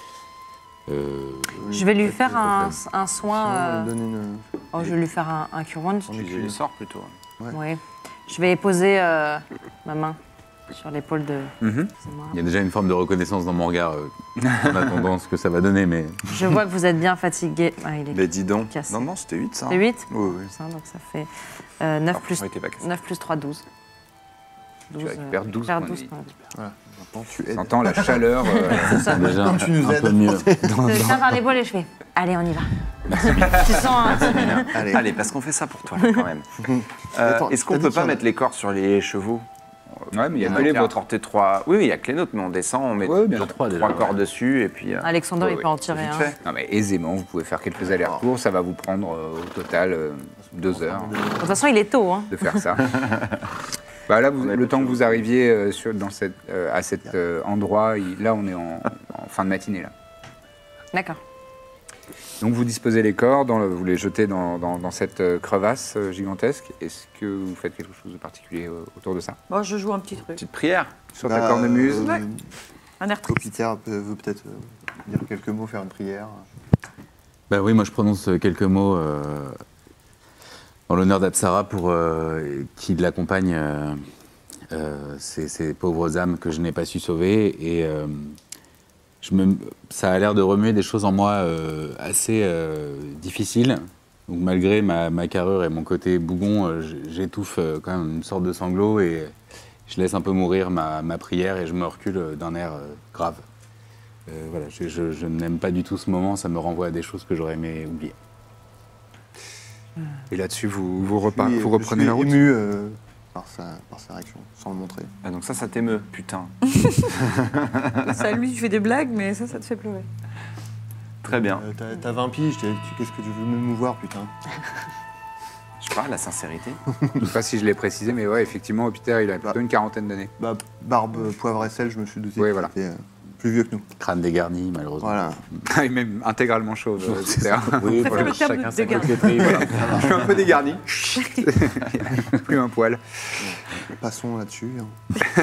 Je vais lui faire un soin. Donne une. Oh, je vais lui faire un cure wound. On Utiliser les sorts plutôt. Oui. Je vais poser ma main sur l'épaule de. Mhm. C'est moi. Il y a déjà une forme de reconnaissance dans mon regard en attendant ce que ça va donner, mais... Je vois que vous êtes bien fatigué. Ah, il est Mais dis donc. cassé. Non, non, c'était 8 ça. C'est 8 Oui, oui. Donc ça fait 9, plus, On était pas cassés. 9 plus 3, 12. 12 récupères 12 perds points de 12 vie. points de vie. Voilà. Maintenant, tu aides. T'entends la chaleur. Déjà tu nous un aides. peu mieux. Je tiens par les bols et je fais allez, on y va. Tu sens un... Allez, parce qu'on fait ça pour toi, là, quand même. Attends, Est-ce qu'on t'as peut dit pas qu'il y en a- mettre les cordes sur les chevaux? Ouais, mais il y a On que les a vôtres. apporté 3. Oui, il y a que les nôtres, mais on descend, on met Ouais, bien sûr. trois Déjà, ouais. cordes dessus, et puis... Alexandre, il Ouais, peut en tirer vite un. fait. Non, mais aisément, vous pouvez faire quelques allers-retours. Ça va vous prendre au total 2 heures De toute façon, il est tôt. Hein. de faire ça. Bah là, le temps que vous arriviez à cet endroit, là, on est en fin de matinée. Là. D'accord. Donc vous disposez les cordes, vous les jetez dans cette crevasse gigantesque. Est-ce que vous faites quelque chose de particulier autour de ça? Moi, je joue un petit truc. Petite prière. Sur ta cornemuse Ouais. Un air triste. Copiter veut peut-être dire quelques mots, faire une prière. Bah oui, moi je prononce quelques mots en l'honneur d'Apsara pour qu'il l'accompagne ces pauvres âmes que je n'ai pas su sauver. Et ça a l'air de remuer des choses en moi assez difficiles. Donc malgré ma carrure et mon côté bougon, j'étouffe quand même une sorte de sanglot et je laisse un peu mourir ma prière et je me recule d'un air grave. Voilà, je n'aime pas du tout ce moment, ça me renvoie à des choses que j'aurais aimé oublier. Et là-dessus, vous Je reprenez suis la route. ému par sa réaction, sans le montrer. Ah, donc ça t'émeut, putain. Ça, lui, tu fais des blagues, mais ça te fait pleurer. Très bien. T'as 20 piges, qu'est-ce que tu veux me voir, putain? Je sais pas, la sincérité. Je ne sais pas si je l'ai précisé, mais ouais, effectivement, Peter, il a plutôt une quarantaine d'années. Bah, barbe, poivre et sel, je me suis douté Oui, qu'il voilà. était plus vieux que nous. Crâne dégarni, malheureusement. Voilà. Et même intégralement chauve, Peter. Oui, préfère le terme chacun de sa dégarni. coquetterie, voilà. Je suis un peu dégarni. Plus un poil. Passons là-dessus. Hein.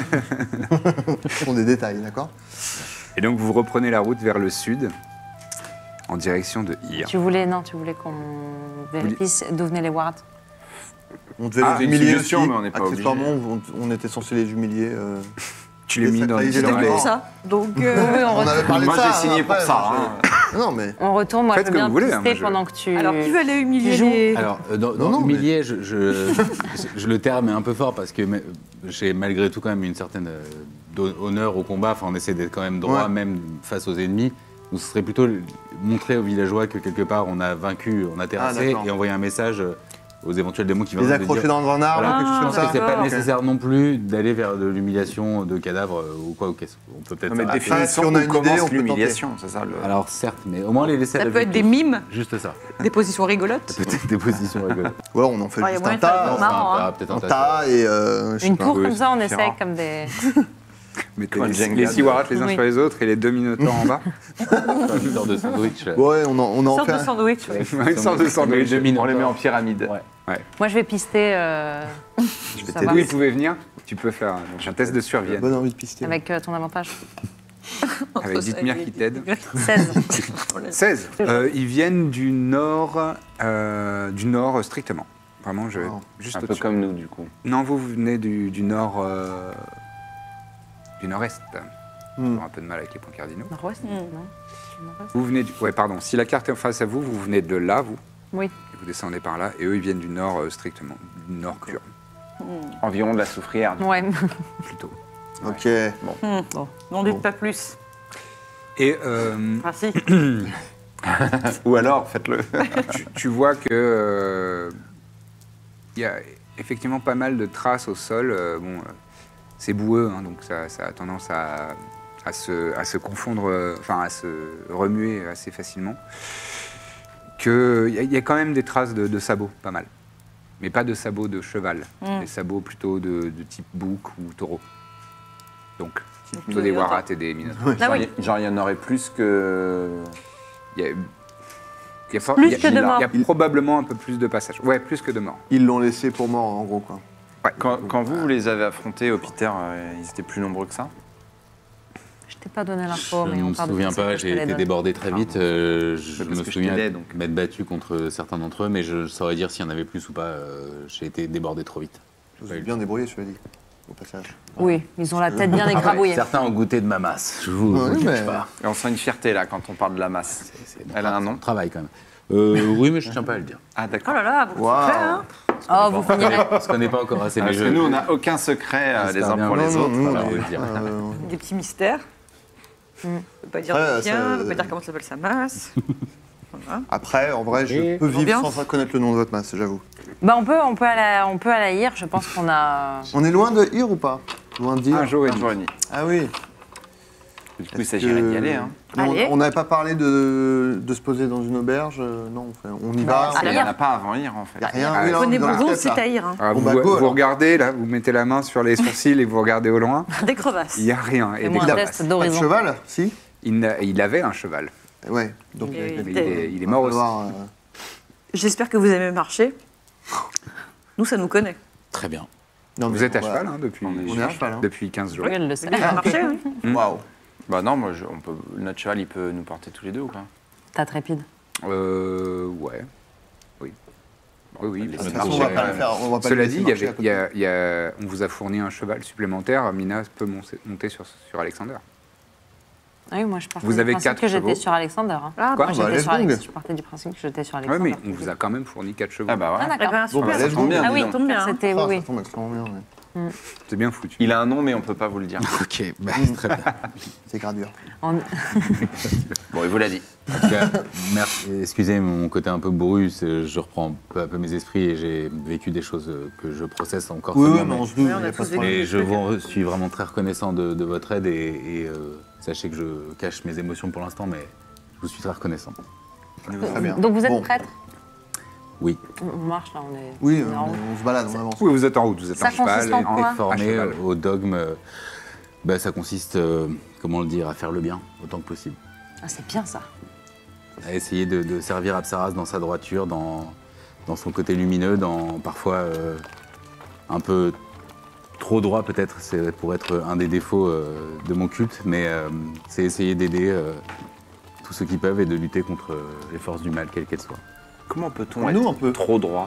Ce sont des détails, d'accord? Et donc, vous reprenez la route vers le sud, en direction de Ir. Tu voulais qu'on vérifie d'où venaient les wards. On devait Ah, les une humilier suggestion, aussi. mais on n'est pas Accessoirement, on était censé les humilier. Tu l'as mis dans C'était C'était dans plus les- pour ça. Donc, On avait parlé Moi, de ça. j'ai signé pour après, ça. Non, mais On retourne, moi Faites je veux comme bien vous voulez, hein, pister moi, je- pendant que tu... alors qui va aller humilier Joue. les... Alors, dans Non, mais- humilier, je le terme est un peu fort parce que j'ai malgré tout quand même une certaine honneur au combat. Enfin, on essaie d'être quand même droit, Ouais. même face aux ennemis. Donc, ce serait plutôt montrer aux villageois que quelque part on a vaincu, on a terrassé d'accord. et envoyer un message aux éventuels démons qui vont les accrocher dans un arbre, Voilà. quelque chose Je comme pense que ça. c'est pas d'accord. nécessaire non plus d'aller vers de l'humiliation de cadavres ou quoi ou qu'est-ce. On peut peut-être. Non, mais faire- définissons si on a où une idée, commence on peut l'humiliation, c'est ça le... Alors certes, mais au moins les laisser à Ça la peut être des victime. mimes, Juste ça. des positions rigolotes. Peut-être des positions rigolotes. Ou alors on en fait Ah, y a juste moyen un de faire tas. des marrant, hein. Peut-être Un un tas. tas et. je sais Une pas. tour oui, comme ça, on c'est essaye différent. comme des... Mettez Comme un les Jenga. 6 warats les uns Oui. sur les autres et les 2 minotaures en bas. Une sorte de sandwich. là. Ouais, on en Sorte fait de un. sandwich. ouais. Une sorte de sandwich. On les met en pyramide. Ouais. Moi je vais pister Je vais Ça t'aider. va. D'où ils pouvaient venir. Tu peux faire un test de survie Bonne envie de pister. avec ton avantage. avec Dithmir qui t'aide. 16. 16. Ils viennent du nord strictement. Vraiment, Wow. juste Un peu au-dessus. comme nous, du coup. Non, vous venez du nord, du nord-est. Hmm. J'ai un peu de mal avec les points cardinaux. Nord-ouest, Mm. non Nord-ouest. Vous venez du... Ouais, pardon. Si la carte est en face à vous, vous venez de là, vous. Oui. Et vous descendez par là. Et eux, ils viennent du nord strictement. Du nord pur, Environ de la Soufrière. Ouais. plutôt. Ok. N'en dites pas plus. Et Ah si. Ou alors, faites-le. tu vois que il y a effectivement pas mal de traces au sol. C'est boueux, hein, donc ça a tendance à se confondre, enfin à se remuer assez facilement. Il y a quand même des traces de sabots, pas mal. Mais pas de sabots de cheval. Des sabots plutôt de type bouc ou taureau. Donc, plutôt des Minotaures. warats et des minotaures. Ah oui. Genre, il y en aurait plus que... Il y a Plus que de morts. Il y a probablement un peu plus de passages. Ouais, plus que de morts. Ils l'ont laissé pour mort, en gros, quoi. Quand vous les avez affrontés au Peter, ils étaient plus nombreux que ça? Je t'ai pas donné l'info, Je mais ne on me part de souviens principe pas, que je te j'ai les été donne. débordé très vite. Je parce me que je souviens t'aidais, donc. m'être battu contre certains d'entre eux, mais je saurais dire s'il y en avait plus ou pas. J'ai été débordé trop vite. Je me suis bien débrouillé, je l'ai dit, au passage. Oui, ils ont la tête bien écrabouillée. Certains ont goûté de ma masse, je vous Ouais, le cache mais- pas. Et on sent une fierté, là, quand on parle de la masse. Elle a un nom? Travail quand même. Oui, mais je tiens pas à le dire. Ah, Oh d'accord. là là, vous Waouh. faites, hein. Oh, vous finirez. On se connaît pas encore assez, mais Parce je. que nous, on n'a aucun secret les J'espère uns bien. pour les Non, autres. non, voilà, mais, on va le dire. Des petits mystères. On peut pas dire Ouais, d'où il vient, ça, on peut pas dire comment s'appelle sa masse. Après, en vrai, je Et peux vivre ambiance. sans connaître le nom de votre masse, j'avoue. Bah, on peut à la IR, je pense qu'on a. On est loin de Ir ou pas? Loin de Ir. Un jour et Un demi. jour et demi. Ah oui. Du coup, il s'agirait d'y aller. Hein. Allez. On n'avait pas parlé de se poser dans une auberge. Non, on y va. à Il n'y l'IR. en a pas avant hier, en fait. Y a rien. Ah, oui, non, Prenez dans la Bourgon, tête, c'est là. Tahir. Hein. Alors, Bon, vous, bah, go, vous alors. regardez, là, vous mettez la main sur les sourcils et vous regardez au loin. Des crevasses. Il n'y a rien. Et des Fais-moi un crevasses. test Pas de d'horizon. cheval, si? Il avait un cheval. Ouais. Donc, Et Mais il est mort aussi. J'espère que vous aimez marcher. Nous, ça nous connaît. Très bien. Non, mais Vous êtes à on va- cheval hein, depuis, On est à cheval. Hein. depuis 15 jours. Oui, elle le sait. Il a marché, oui. Waouh. Bah non, moi, notre cheval, il peut nous porter tous les deux ou pas? T'as trépide. Ouais. Oui. Oui. De toute façon, on va pas le faire. On va pas Cela le dit, laisser marcher à côté. on vous a fourni un cheval supplémentaire. Mina peut monter sur Alexander. Ah oui, moi je partais Vous du avez principe 4 que j'étais chevaux. sur Alexander. Hein. Ah, Quoi bah, bah, let's go. Je partais du principe que j'étais sur Oui, Alexander. mais on vous a quand même fourni 4 chevaux. Ah bah Ah ouais. d'accord. ben, Bon, super. bah, Ça let's tombe go. bien, Ah dis oui, donc. tombe bien. c'était Ah, oui. ça tombe extrêmement bien, ouais. C'est bien foutu. Il a un nom, mais on peut pas vous le dire. Ok, bah, très bien. C'est gradure. On- Bon, il vous l'a dit. En tout cas, merci. Excusez mon côté un peu bourru, je reprends peu à peu mes esprits et j'ai vécu des choses que je processe encore Oui, seulement, oui, mais on mais- se doute. Oui, on y a a pas tous de problème. Et je vous suis vraiment très reconnaissant de votre aide et sachez que je cache mes émotions pour l'instant, mais je vous suis très reconnaissant. Très bien. Donc vous êtes Bon. prêtre Oui, On marche là, on est. Oui, on est en route. on se balade, on avance. Oui, vous êtes en route, vous êtes Ça en cheval. consiste en et- quoi à formé cheval. au dogme, bah, ça consiste, comment le dire, à faire le bien autant que possible. Ah, c'est bien ça. À essayer de servir Apsaras dans sa droiture, dans son côté lumineux, dans parfois un peu trop droit peut-être, c'est pour être un des défauts de mon culte, mais c'est essayer d'aider tous ceux qui peuvent et de lutter contre les forces du mal, quelles qu'elles soient. Comment peut-on Nous, être on peut. trop droit?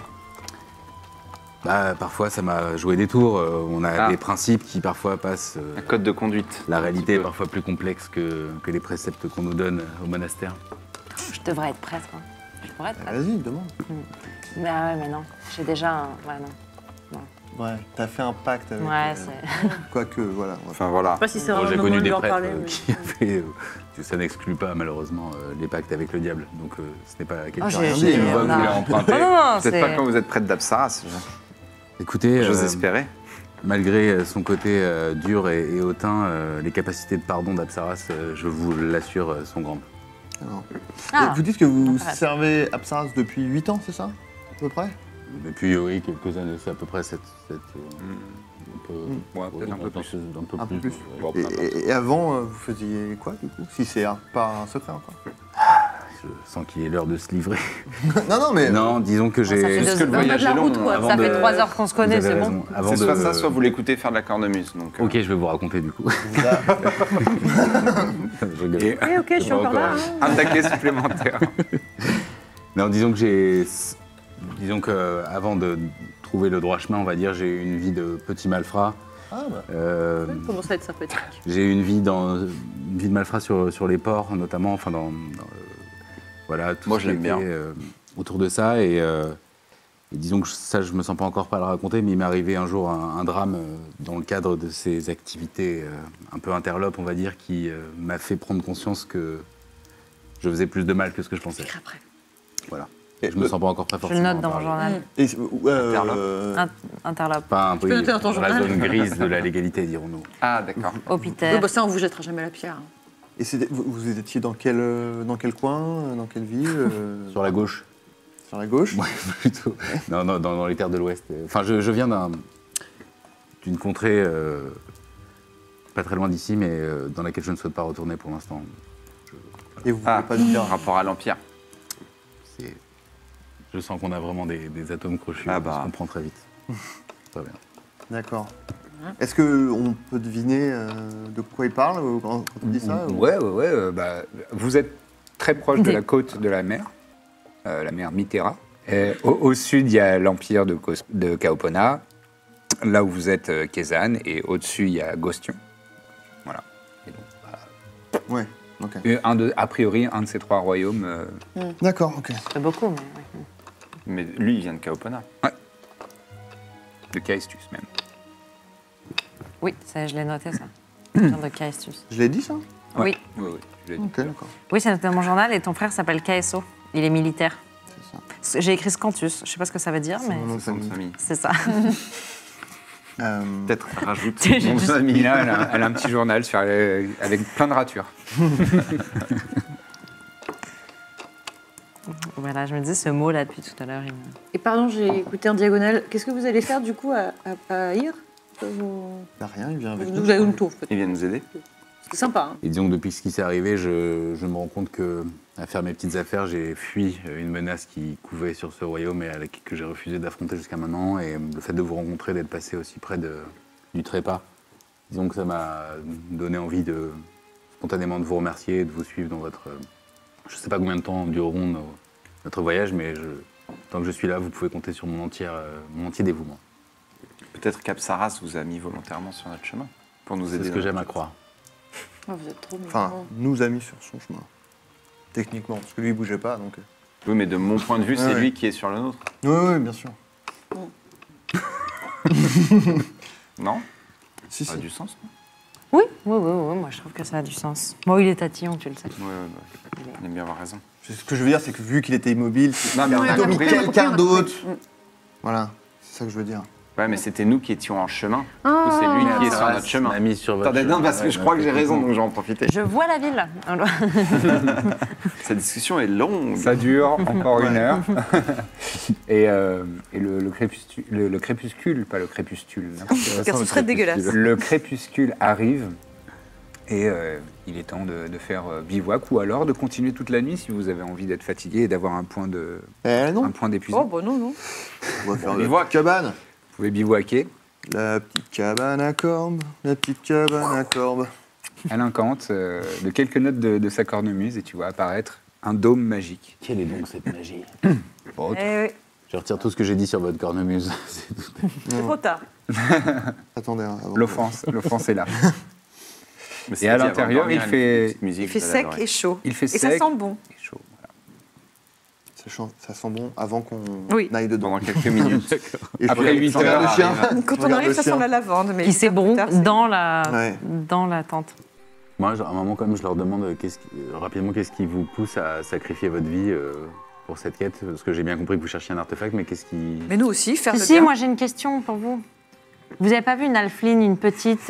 Bah, parfois ça m'a joué des tours, on a Ah. des principes qui parfois passent... Un code de conduite. la réalité Un est petit peu. parfois plus complexe que les préceptes qu'on nous donne au monastère. Je devrais être prêtre. Hein. Je pourrais être prêtre. Vas-y, demande. Mais ah ouais, mais non. J'ai déjà un. Ouais, non. Ouais, t'as fait un pacte avec. Ouais, c'est. Quoique, voilà. ouais. Enfin voilà. Je sais pas si c'est Bon, vraiment j'ai le connu moment de des lui en prêtres parler. mais- qui avaient... ça n'exclut pas malheureusement les pactes avec le diable, donc ce n'est pas quelque Oh, chose. j'ai- j'ai- Une fois que on a- vous l'avez emprunté. Oh, non, non, Peut-être pas c'est. quand vous êtes prêtre d'Apsaras. Écoutez, J'ose espérer. malgré son côté dur et hautain, les capacités de pardon d'Apsaras, je vous l'assure, sont grandes. Alors. Ah. Vous dites que vous Intéressant. servez Apsaras depuis 8 ans, c'est ça? À peu près? Depuis oui, quelques années, c'est à peu près cette un peu, Ouais, peut-être un peu dans plus. ce- un peu Un peu plus. plus. Bon, peu importe. Et avant, vous faisiez quoi, du coup? Si c'est pas un secret encore. Je sens qu'il est l'heure de se livrer. Non, non, mais. Non, disons que Ça fait j'ai... Puisque le deux- voyage de la est long, route, quoi. avant Ça de- fait 3 heures qu'on se connaît, Vous avez c'est raison. bon. Avant C'est soit de- ça, soit vous l'écoutez faire de la cornemuse. Donc, Ok, je vais vous raconter du coup. vous a- Je rigole. Et Eh, ok, je suis encore là. hein. un taquet supplémentaire. Non, disons que avant de trouver le droit chemin, on va dire, j'ai eu une vie de petit malfrat. Ah, bah. Commence à être sympathique. J'ai eu une vie de malfrat sur les ports, notamment, enfin voilà, tout Moi, ce je qui l'aime était, autour de ça. Et disons que ça, je me sens pas encore pas le raconter, mais il m'est arrivé un jour un drame dans le cadre de ces activités un peu interlopes, on va dire, qui m'a fait prendre conscience que je faisais plus de mal que ce que je pensais. Après. Voilà. Et Je me sens pas encore très Je forcément. le note dans mon journal. Et, Interlope. Pas un peu peux noter dans ton dans la journal. zone grise de la légalité, dirons-nous. Ah, d'accord. Hôpital. Oui, bah ça, on vous jettera jamais la pierre. et vous étiez dans quel coin, dans quelle ville Sur la gauche. Sur la gauche? Ouais, plutôt. Non, dans les terres de l'Ouest. Enfin, je viens d'une contrée pas très loin d'ici, mais dans laquelle je ne souhaite pas retourner pour l'instant. Et vous Ah, voulez pas dire. rapport à l'Empire. Je sens qu'on a vraiment des atomes crochus. Ah On bah. se comprend très vite. Très bien. D'accord. Est-ce qu'on peut deviner de quoi il parle quand on dit ça ou- Ouais. Bah, vous êtes très proche de la côte de la mer Mitera. Et au sud, il y a l'empire de Kaopona. Là où vous êtes, Kezan. Et au-dessus, il y a Gostion. Voilà. Et donc, Ouais, ok. a priori, un de ces 3 royaumes. D'accord, ok. C'est beaucoup, mais. ouais. Mais lui, il vient de Kaopona. De Caestus même. Oui, ça, je l'ai noté, ça. Je viens de Caestus. Je l'ai dit ça? Oui. Oui, je l'ai dit. Ok, d'accord. Oui, c'est noté dans mon journal et ton frère s'appelle Kaeso. Il est militaire. C'est ça. J'ai écrit Scantus. Je sais pas ce que ça veut dire, mais Mon nom de Son de famille. famille. c'est ça. Peut-être rajoute J'ai son de juste- famille. Mina, elle a un petit journal avec plein de ratures. Voilà, je me dis ce mot-là depuis tout à l'heure. Et pardon, j'ai écouté en diagonale. Qu'est-ce que vous allez faire du coup à Ir Bah, rien, il vient avec Vous nous. avez une tour, en fait. Il vient nous aider. C'est sympa. Hein. Et disons que depuis ce qui s'est arrivé, je me rends compte que, à faire mes petites affaires, j'ai fui une menace qui couvait sur ce royaume et que j'ai refusé d'affronter jusqu'à maintenant. Et le fait de vous rencontrer, d'être passé aussi près du trépas, disons que ça m'a donné envie spontanément de vous remercier et de vous suivre dans votre... je ne sais pas combien de temps dureront notre voyage, mais tant que je suis là, vous pouvez compter sur mon entier dévouement. Peut-être qu'Apsaras vous a mis volontairement sur notre chemin pour nous C'est aider. ce que j'aime à croire. Oh, vous êtes trop Enfin, mignons. nous a mis sur son chemin. Techniquement, parce que lui, il bougeait pas, donc... Oui, mais de mon point de vue, c'est Ouais. lui qui est sur le nôtre. Oui, bien sûr. Non Si, Ça a si. du sens, non Oui, moi je trouve que ça a du sens. Bon, il est tatillon, tu le sais. Oui, on aime bien avoir raison. Ce que je veux dire, c'est que vu qu'il était immobile, il Non, mais on a a mis compris. quelqu'un d'autre. Mm. Voilà, c'est ça que je veux dire. Ouais, mais c'était nous qui étions en chemin. Du Ah. coup, c'est lui qui est sur Apsaras notre chemin. m'a mis sur votre Attendez, non, chemin. parce que je crois que j'ai raison, donc je vais en profiter. Je vois la ville. Cette discussion est longue. Ça dure encore une heure. Et le crépuscule, pas le crépuscule. Car ce serait dégueulasse. Le crépuscule arrive et il est temps de faire bivouac ou alors de continuer toute la nuit si vous avez envie d'être fatigué et d'avoir un point Non, d'épuisement. Oh, bah non. on va faire Bon, la bivouac. petite cabane. Vous pouvez bivouaquer. La petite cabane à corbe, la petite cabane à corbe. Elle incante de quelques notes de sa cornemuse et tu vois apparaître un dôme magique. Quelle est donc cette magie? Bon, Eh oui, Je retire tout ce que j'ai dit sur votre cornemuse. C'est tout. c'est trop tard. Attendez, hein, avant. l'offense est là. Mais Et à l'intérieur, il fait Sec et chaud. Il fait Et ça sec sent bon. et chaud. Voilà. Ça sent bon avant qu'on Oui. aille dedans. pendant quelques minutes. Et Après puis, 8 je regarde heures, le chien. Quand Je on regarde arrive, le ça sent chien. la lavande. Mais Il s'est bon plus tard, c'est- dans Ouais. la tente. Moi, à un moment, quand même, je leur demande rapidement qu'est-ce qui vous pousse à sacrifier votre vie pour cette quête. Parce que j'ai bien compris que vous cherchiez un artefact, mais qu'est-ce qui... Mais nous aussi, faire le Si, bien. moi j'ai une question pour vous. Vous n'avez pas vu une alpheline, une petite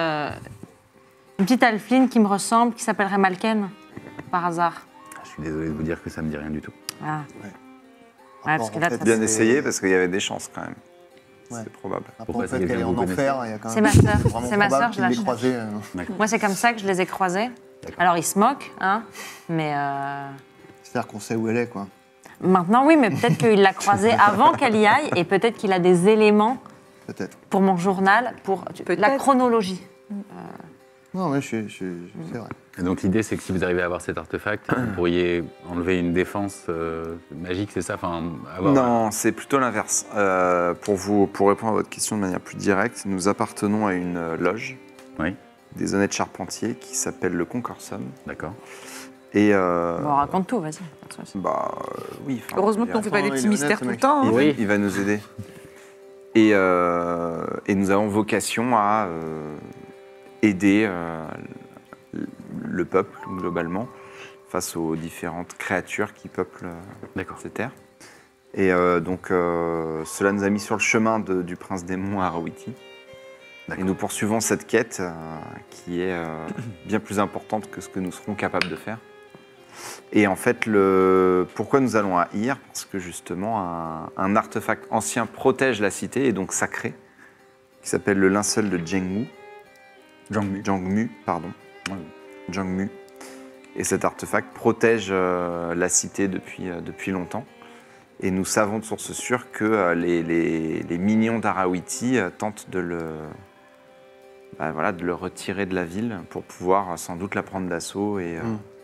alpheline qui me ressemble, qui s'appellerait Malken, par hasard? Je suis désolé de vous dire que ça me dit rien du tout. Ah. Ouais. Parce que là, En fait, ça- Bien c'est- essayé parce qu'il y avait des chances quand même. Ouais. C'est probable. Après, Pourquoi le c'est fait qu'elle est quelqu'un en que vous enfer, il y a quand C'est même... ma sœur. vraiment C'est ma probable sœur, je qu'il la l'ait cherche. croisée. Moi, c'est comme ça que je les ai croisés. D'accord. Alors, ils se moquent, hein, mais C'est-à-dire qu'on sait où elle est, quoi. maintenant, oui, mais peut-être qu'il l'a croisée avant qu'elle y aille, et peut-être qu'il a des éléments Peut-être. pour mon journal, pour Peut-être. la chronologie. Non, mais c'est vrai. Et donc l'idée, c'est que si vous arrivez à avoir cet artefact, vous pourriez enlever une défense magique, c'est ça, enfin, avoir... Non, c'est plutôt l'inverse. Pour répondre à votre question de manière plus directe, nous appartenons à une loge Oui, des honnêtes charpentiers qui s'appelle le Concorsum. d'accord. Et Bon, raconte tout, vas-y. oui. enfin, Heureusement que il nous, on fait pas des Attends, petits il est mystères honnête, tout ce le mec. temps. hein. Oui. il va nous aider. Et nous avons vocation à aider le peuple, globalement, face aux différentes créatures qui peuplent D'accord. ces terres. Et donc, cela nous a mis sur le chemin du prince démon Harawiti. Et nous poursuivons cette quête qui est bien plus importante que ce que nous serons capables de faire. Et en fait, pourquoi nous allons à Ir? Parce que justement, un artefact ancien protège la cité, et donc sacré, qui s'appelle le linceul de Jangmu, pardon. Jangmu. Et cet artefact protège la cité depuis longtemps. Et nous savons de source sûre que les minions d'Harawiti tentent de le retirer de la ville pour pouvoir sans doute la prendre d'assaut et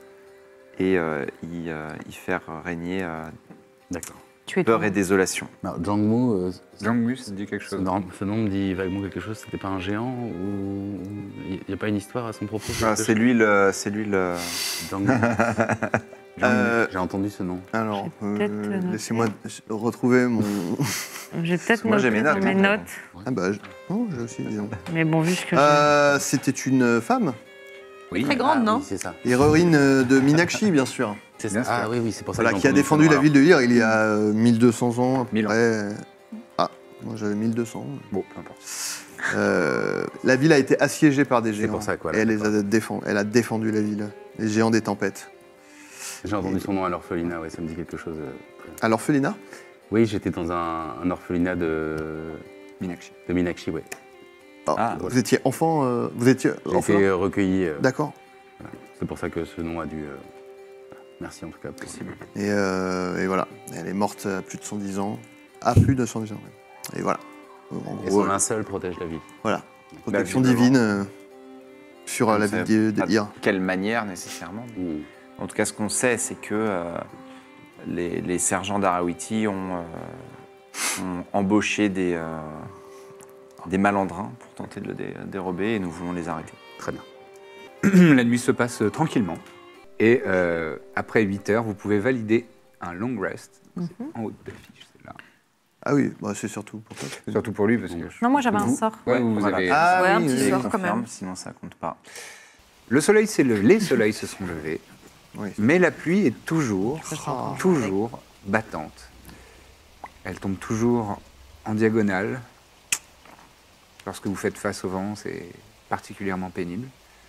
y faire régner D'accord. Tu es peur et désolation. Alors, Jangmu, Jangmu, ça te dit quelque ce chose? nom me dit vaguement quelque chose, c'était pas un géant ou... Il n'y a pas une histoire à son propos? C'est lui le... Jangmu. Jangmu. J'ai entendu ce nom. Alors, peut-être noter. laissez-moi retrouver mon... J'ai peut-être Moi, j'ai noté mes dans notes, mes hein, notes. Ah bah, non, j'ai aussi, disons. Mais bon, vu ce que j'ai... C'était une femme. Oui. Très grande, non Oui, c'est ça. L'héroïne de Minakshi, bien sûr. C'est Bien ça. Ah sûr. oui, oui, c'est pour ça Voilà, que j'en qui a prononce défendu le la nom, ville de Hir il y a 1200 ans. À peu 1000 ans. près. Ah, moi j'avais 1200. Bon, peu importe. La ville a été assiégée par des C'est géants. pour ça, quoi, Et là, elle, elle a défendu la ville. Les géants des tempêtes. alors. J'ai entendu son nom à l'orphelinat, ouais, ça me dit quelque chose. À l'orphelinat Oui, j'étais dans un orphelinat de Minakshi, ouais. Ah, Vous étiez enfant Vous étiez J'ai orphelin été recueilli. D'accord. C'est pour ça que ce nom a dû. Merci en tout cas. Possible. Et voilà. Elle est morte à plus de 110 ans. À plus de 110 ans, ouais. Et voilà. En Et gros, son linceul protège la ville. voilà. Protection visiblement. divine sur On la sait ville pas de Hir. de quelle manière nécessairement. En tout cas, ce qu'on sait, c'est que les sergents d'Arawiti ont embauché des malandrins pour tenter de le dérober et nous voulons les arrêter. Très bien. La nuit se passe tranquillement. Et après 8 heures, vous pouvez valider un long rest. C'est en haut de la fiche, c'est là. Ah oui, bah, c'est surtout pour toi. Surtout pour lui, parce que... Non, moi j'avais un Vous- sort. Ouais, vous Voilà. avez... Ah Ouais, un oui, petit oui, sort Je quand même. confirme, sinon ça compte pas. Le soleil s'est levé, les soleils se sont levés, oui. mais la pluie est toujours Ah. battante. Elle tombe toujours en diagonale. Lorsque vous faites face au vent, c'est particulièrement pénible.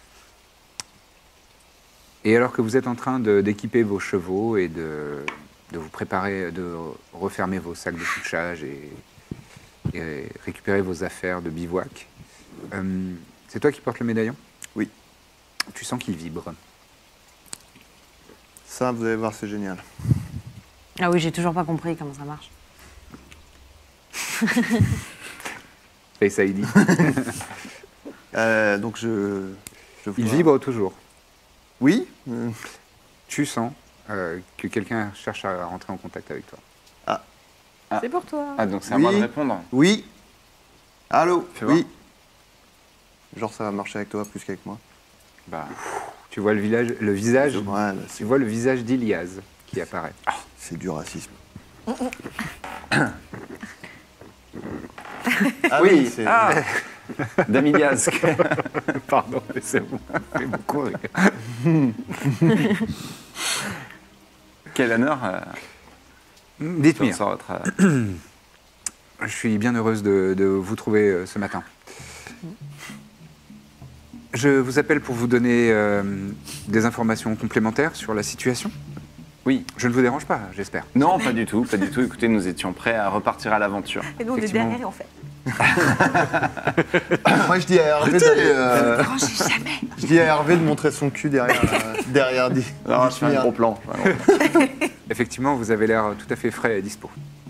Et alors que vous êtes en train d'équiper vos chevaux et de vous préparer, de refermer vos sacs de couchage et récupérer vos affaires de bivouac, c'est toi qui portes le médaillon? Oui. Tu sens qu'il vibre. Ça, vous allez voir, c'est génial. Ah oui, j'ai toujours pas compris comment ça marche. Face ID. Donc je Il vois- vibre toujours. Oui. Tu sens que quelqu'un cherche à rentrer en contact avec toi. C'est pour toi. Ah, donc c'est à moi de Oui. répondre. Oui. Allô. Fais Oui. Genre ça va marcher avec toi plus qu'avec moi. Bah, Tu vois le visage, Ouais, bah, tu vois le visage d'Ilias qui apparaît. c'est du racisme. oui, c'est Damilias. Pardon, mais c'est bon. C'est beaucoup rire. Quel honneur Dites-moi, sur votre... je suis bien heureuse de vous trouver ce matin. Je vous appelle pour vous donner des informations complémentaires sur la situation. Oui. Je ne vous dérange pas, j'espère. Non, pas du tout, pas du tout. Écoutez, nous étions prêts à repartir à l'aventure. Et nous, on est Effectivement. derrière, en fait. Moi je dis à Hervé d'aller. Rangez jamais. Je dis à Hervé de montrer son cul derrière derrière dit. Alors, je fais un gros plan. Effectivement, vous avez l'air tout à fait frais et dispo.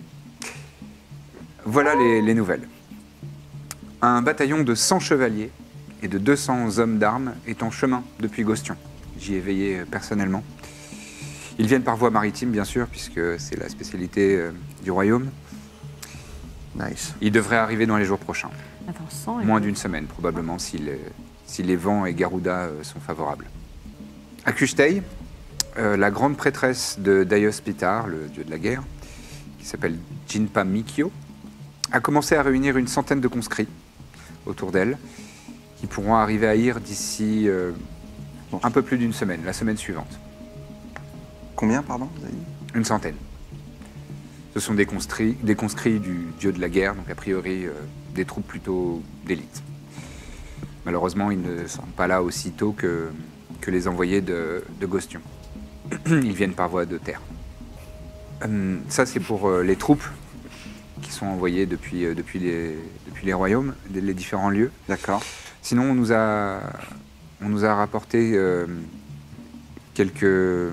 Voilà les nouvelles. Un bataillon de 100 chevaliers et de 200 hommes d'armes est en chemin depuis Gostion. J'y ai veillé personnellement. Ils viennent par voie maritime, bien sûr, puisque c'est la spécialité du royaume. Nice. Ils devraient arriver dans les jours prochains. Attends, 100 et Moins d'une semaine, probablement, si les vents et Garuda sont favorables. À Kustei, la grande prêtresse de Daios Pitar, le dieu de la guerre, qui s'appelle Jinpa Mikyo, a commencé à réunir une centaine de conscrits autour d'elle, qui pourront arriver à Hir d'ici un peu plus d'une semaine, la semaine suivante. Combien, pardon vous avez dit Une centaine. Ce sont des conscrits du dieu de la guerre, donc a priori des troupes plutôt d'élite. Malheureusement, ils ne sont pas là aussitôt que les envoyés de Gostion. Ils viennent par voie de terre. Ça, c'est pour les troupes qui sont envoyées depuis les royaumes, les différents lieux. D'accord. Sinon, on nous a rapporté quelques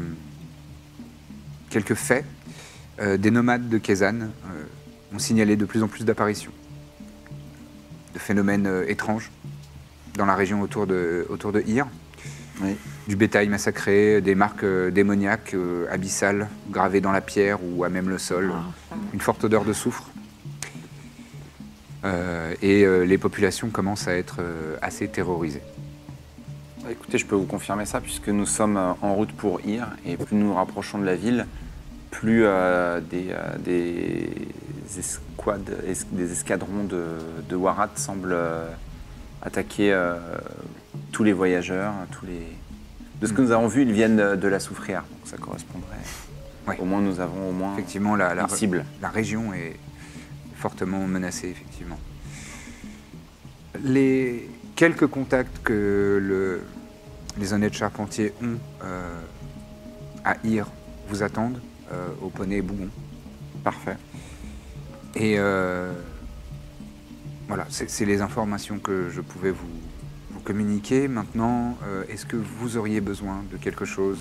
faits. Des nomades de Kezan ont signalé de plus en plus d'apparitions, de phénomènes étranges dans la région autour de Hir. Oui. Du bétail massacré, des marques démoniaques abyssales gravées dans la pierre ou à même le sol, une forte odeur de soufre. Et les populations commencent à être assez terrorisées. Écoutez, je peux vous confirmer ça, puisque nous sommes en route pour Hir, et plus nous nous rapprochons de la ville, plus des escadrons de Warat semblent attaquer tous les voyageurs, de ce que nous avons vu, ils viennent de la Soufrière. Donc ça correspondrait. Ouais. Au moins, nous avons Effectivement, une cible. la région est fortement menacée, effectivement. Les quelques contacts que les honnêtes charpentiers ont à Ir vous attendent au Poney Bougon. Parfait. Et voilà, c'est les informations que je pouvais vous communiquer. Maintenant, est-ce que vous auriez besoin de quelque chose,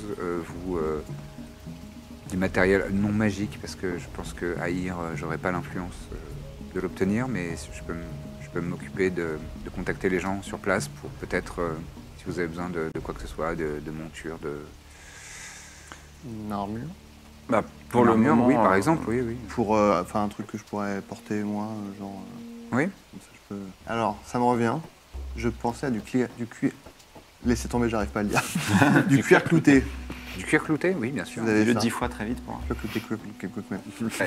du matériel non magique, parce que je pense qu'à Ir, j'aurais pas l'influence de l'obtenir, mais je peux m'occuper de contacter les gens sur place pour peut-être, si vous avez besoin de quoi que ce soit, de monture, Une armure. Bah, pour le armure, moment, oui, par exemple, oui. Pour, enfin, un truc que je pourrais porter moi, genre. Oui. Comme ça, je peux... Alors, ça me revient. Je pensais à du cuir. Laissez tomber, j'arrive pas à le dire. Du cuir clouté. Du cuir clouté, oui, bien sûr. Vous avez le ça 10 fois très vite pour un. Cuir clouté.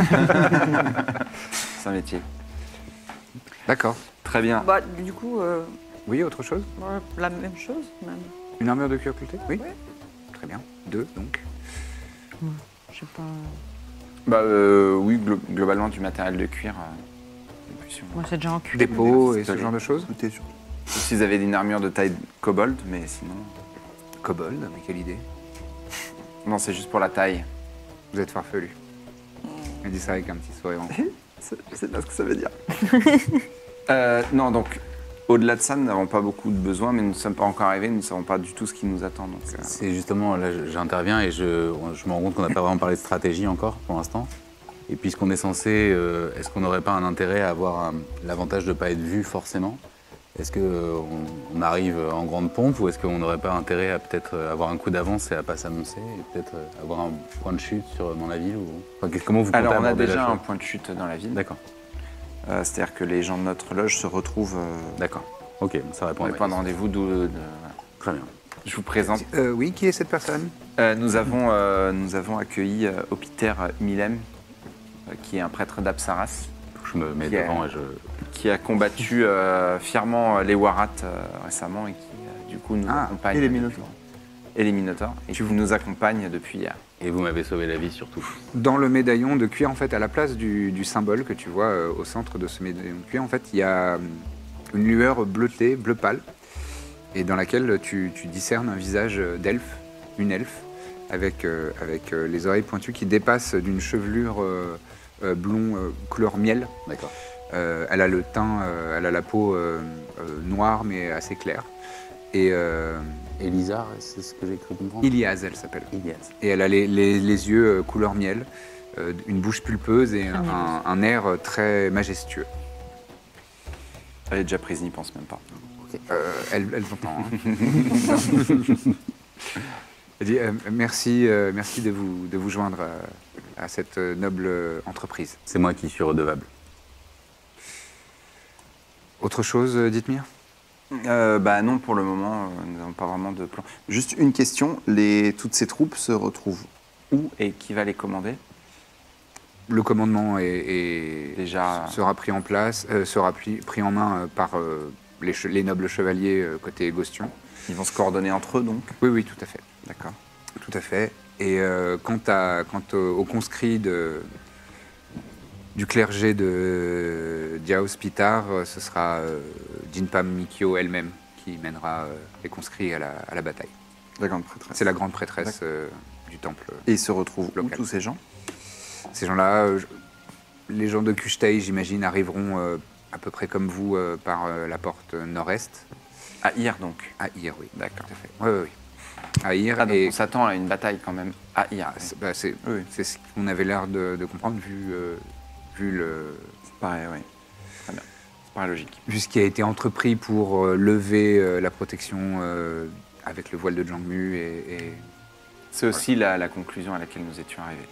C'est un métier. D'accord. Très bien. Bah, du coup, Oui, autre chose? la même chose, même. Une armure de cuir clouté? Oui. Très bien. 2, donc. Je sais pas. Bah oui, globalement du matériel de cuir. Moi, c'est déjà en cuir. Des pots et ce Pistolet. genre de choses? Clouté surtout. Si vous avez une armure de taille kobold, mais sinon. Kobold, mais quelle idée. Non, c'est juste pour la taille. Vous êtes farfelu. Elle dit ça avec un petit sourire. Je sais pas ce que ça veut dire. Non, donc, au-delà de ça, nous n'avons pas beaucoup de besoins, mais nous ne sommes pas encore arrivés, nous ne savons pas du tout ce qui nous attend. Donc, C'est justement, là j'interviens et je me rends compte qu'on n'a pas vraiment parlé de stratégie encore pour l'instant. Et puisqu'on est censé, est-ce qu'on n'aurait pas un intérêt à avoir l'avantage de ne pas être vu forcément? Est-ce qu'on arrive en grande pompe ou est-ce qu'on n'aurait pas intérêt à peut-être avoir un coup d'avance et à pas s'annoncer et peut-être avoir un point de chute dans la ville enfin, comment vous comptez alors, on a aborder la déjà chose un point de chute dans la ville. D'accord, C'est-à-dire que les gens de notre loge se retrouvent d'accord. Ok, ça répond pour à les ma points de question. rendez-vous. Voilà. Très bien. Je vous présente. Oui, qui est cette personne? Nous avons accueilli Opiter Milem, qui est un prêtre d'Apsaras, Je me mets Yeah. devant et je... qui a combattu fièrement les Warats récemment et qui, du coup, nous accompagne. et les Minotaures. Et les Minotaures. Et qui nous accompagne depuis hier. Et vous m'avez sauvé la vie surtout. Dans le médaillon de cuir, en fait, à la place du symbole que tu vois au centre de ce médaillon de cuir, en fait, il y a une lueur bleutée, bleu pâle, et dans laquelle tu discernes un visage d'elfe, une elfe, avec les oreilles pointues qui dépassent d'une chevelure blond couleur miel. D'accord. Elle a le teint, elle a la peau noire mais assez claire. Et Elisar, c'est ce que j'ai cru comprendre. Ilias, elle s'appelle. Ilias. Et elle a les yeux couleur miel, une bouche pulpeuse et un air très majestueux. Elle est déjà prise, n'y pense même pas. Elle entend. Hein. Elle dit merci de vous joindre à cette noble entreprise. C'est moi qui suis redevable. Autre chose, dites-moi. Bah non, pour le moment, nous n'avons pas vraiment de plan. Juste une question, toutes ces troupes se retrouvent où et qui va les commander? Le commandement Déjà. sera pris en place, sera pris en main par les nobles chevaliers côté Gostion. Ils vont se coordonner entre eux, donc? Oui, tout à fait. D'accord. Tout à fait. Et quant aux conscrits du clergé de Diaos Pitar, ce sera Jinpam Mikyo elle-même qui mènera les conscrits à la bataille. La grande prêtresse. C'est la grande prêtresse du temple. Et ils se retrouvent où, local. tous ces gens? Ces gens-là, les gens de Kuchtei, j'imagine, arriveront à peu près comme vous par la porte nord-est. À Ir, donc. À Ir, oui. D'accord. Tout à fait. Oui. À Ir. Ah, donc et on s'attend à une bataille quand même à Ir. c'est Oui. ce qu'on avait l'air de comprendre vu Pareil, oui. Très bien. C'est paraît logique. vu ce qui a été entrepris pour lever la protection avec le voile de Jangmu et C'est aussi la conclusion à laquelle nous étions arrivés.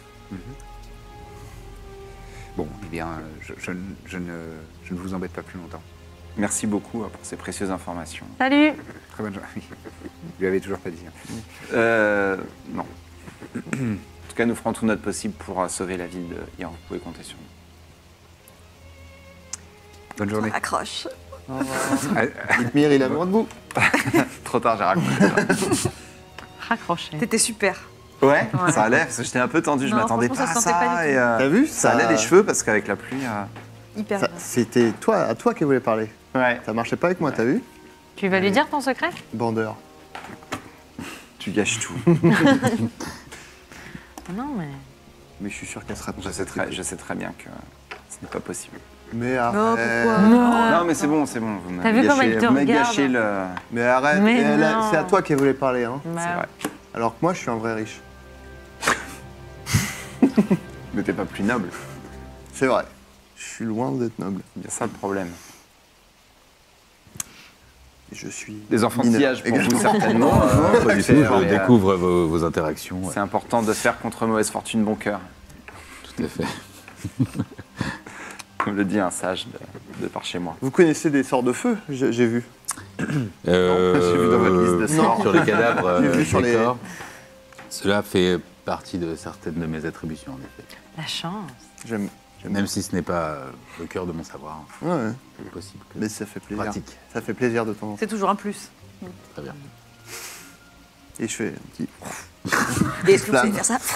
bon, eh bien, je ne vous embête pas plus longtemps. Merci beaucoup pour ces précieuses informations. Salut. Très bonne journée. Je lui avais toujours pas dit. Hein. Non. En tout cas, nous ferons tout notre possible pour sauver la ville de Ir. Vous pouvez compter sur nous. Bonne journée. Accroche. Dithmir, il a besoin de vous. Trop tard, j'ai raconté. Raccroché. T'étais super. Ouais, ça allait, parce que j'étais un peu tendu, je Non, m'attendais franchement, pas ça à se sentait pas ça. du Et, T'as vu ça allait les cheveux, parce qu'avec la pluie... Hyper Ça- bien. C'était à toi qu'elle voulait parler. Ouais. Ça marchait pas avec moi, t'as vu? Tu vas lui dire ton secret? Bandeur. Tu gâches tout. Non, mais. Mais je suis sûr qu'elle sera Je sais très bien que ce n'est pas possible. Mais Non, arrête. pourquoi Non, mais c'est bon. Vous T'as vu comme elle te vous m'avez regarde gâché le... Mais arrête. Mais non. C'est à toi qu'elle voulait parler. Hein. Bah, C'est vrai. Alors que moi, je suis un vrai riche. Mais t'es pas plus noble. C'est vrai. Je suis loin d'être noble. C'est bien ça le problème. Et je suis. Des enfantillages pour vous, certainement. Pas du tout, je découvre vos interactions. C'est important de faire contre mauvaise fortune bon cœur, Tout à fait. comme le dit un sage de par chez moi. Vous connaissez des sorts de feu, j'ai vu. J'ai vu dans votre liste de sorts. Sur les cadavres, J'ai vu sur des les- corps. Cela fait partie de certaines de mes attributions, en effet. la chance. J'aime. Même si ce n'est pas le cœur de mon savoir, Ouais, c'est possible que mais ça fait plaisir. pratique. Ça fait plaisir de temps en temps. C'est toujours un plus. Très bien. Et je fais un petit. Et est-ce que vous savez Flamme. faire ça?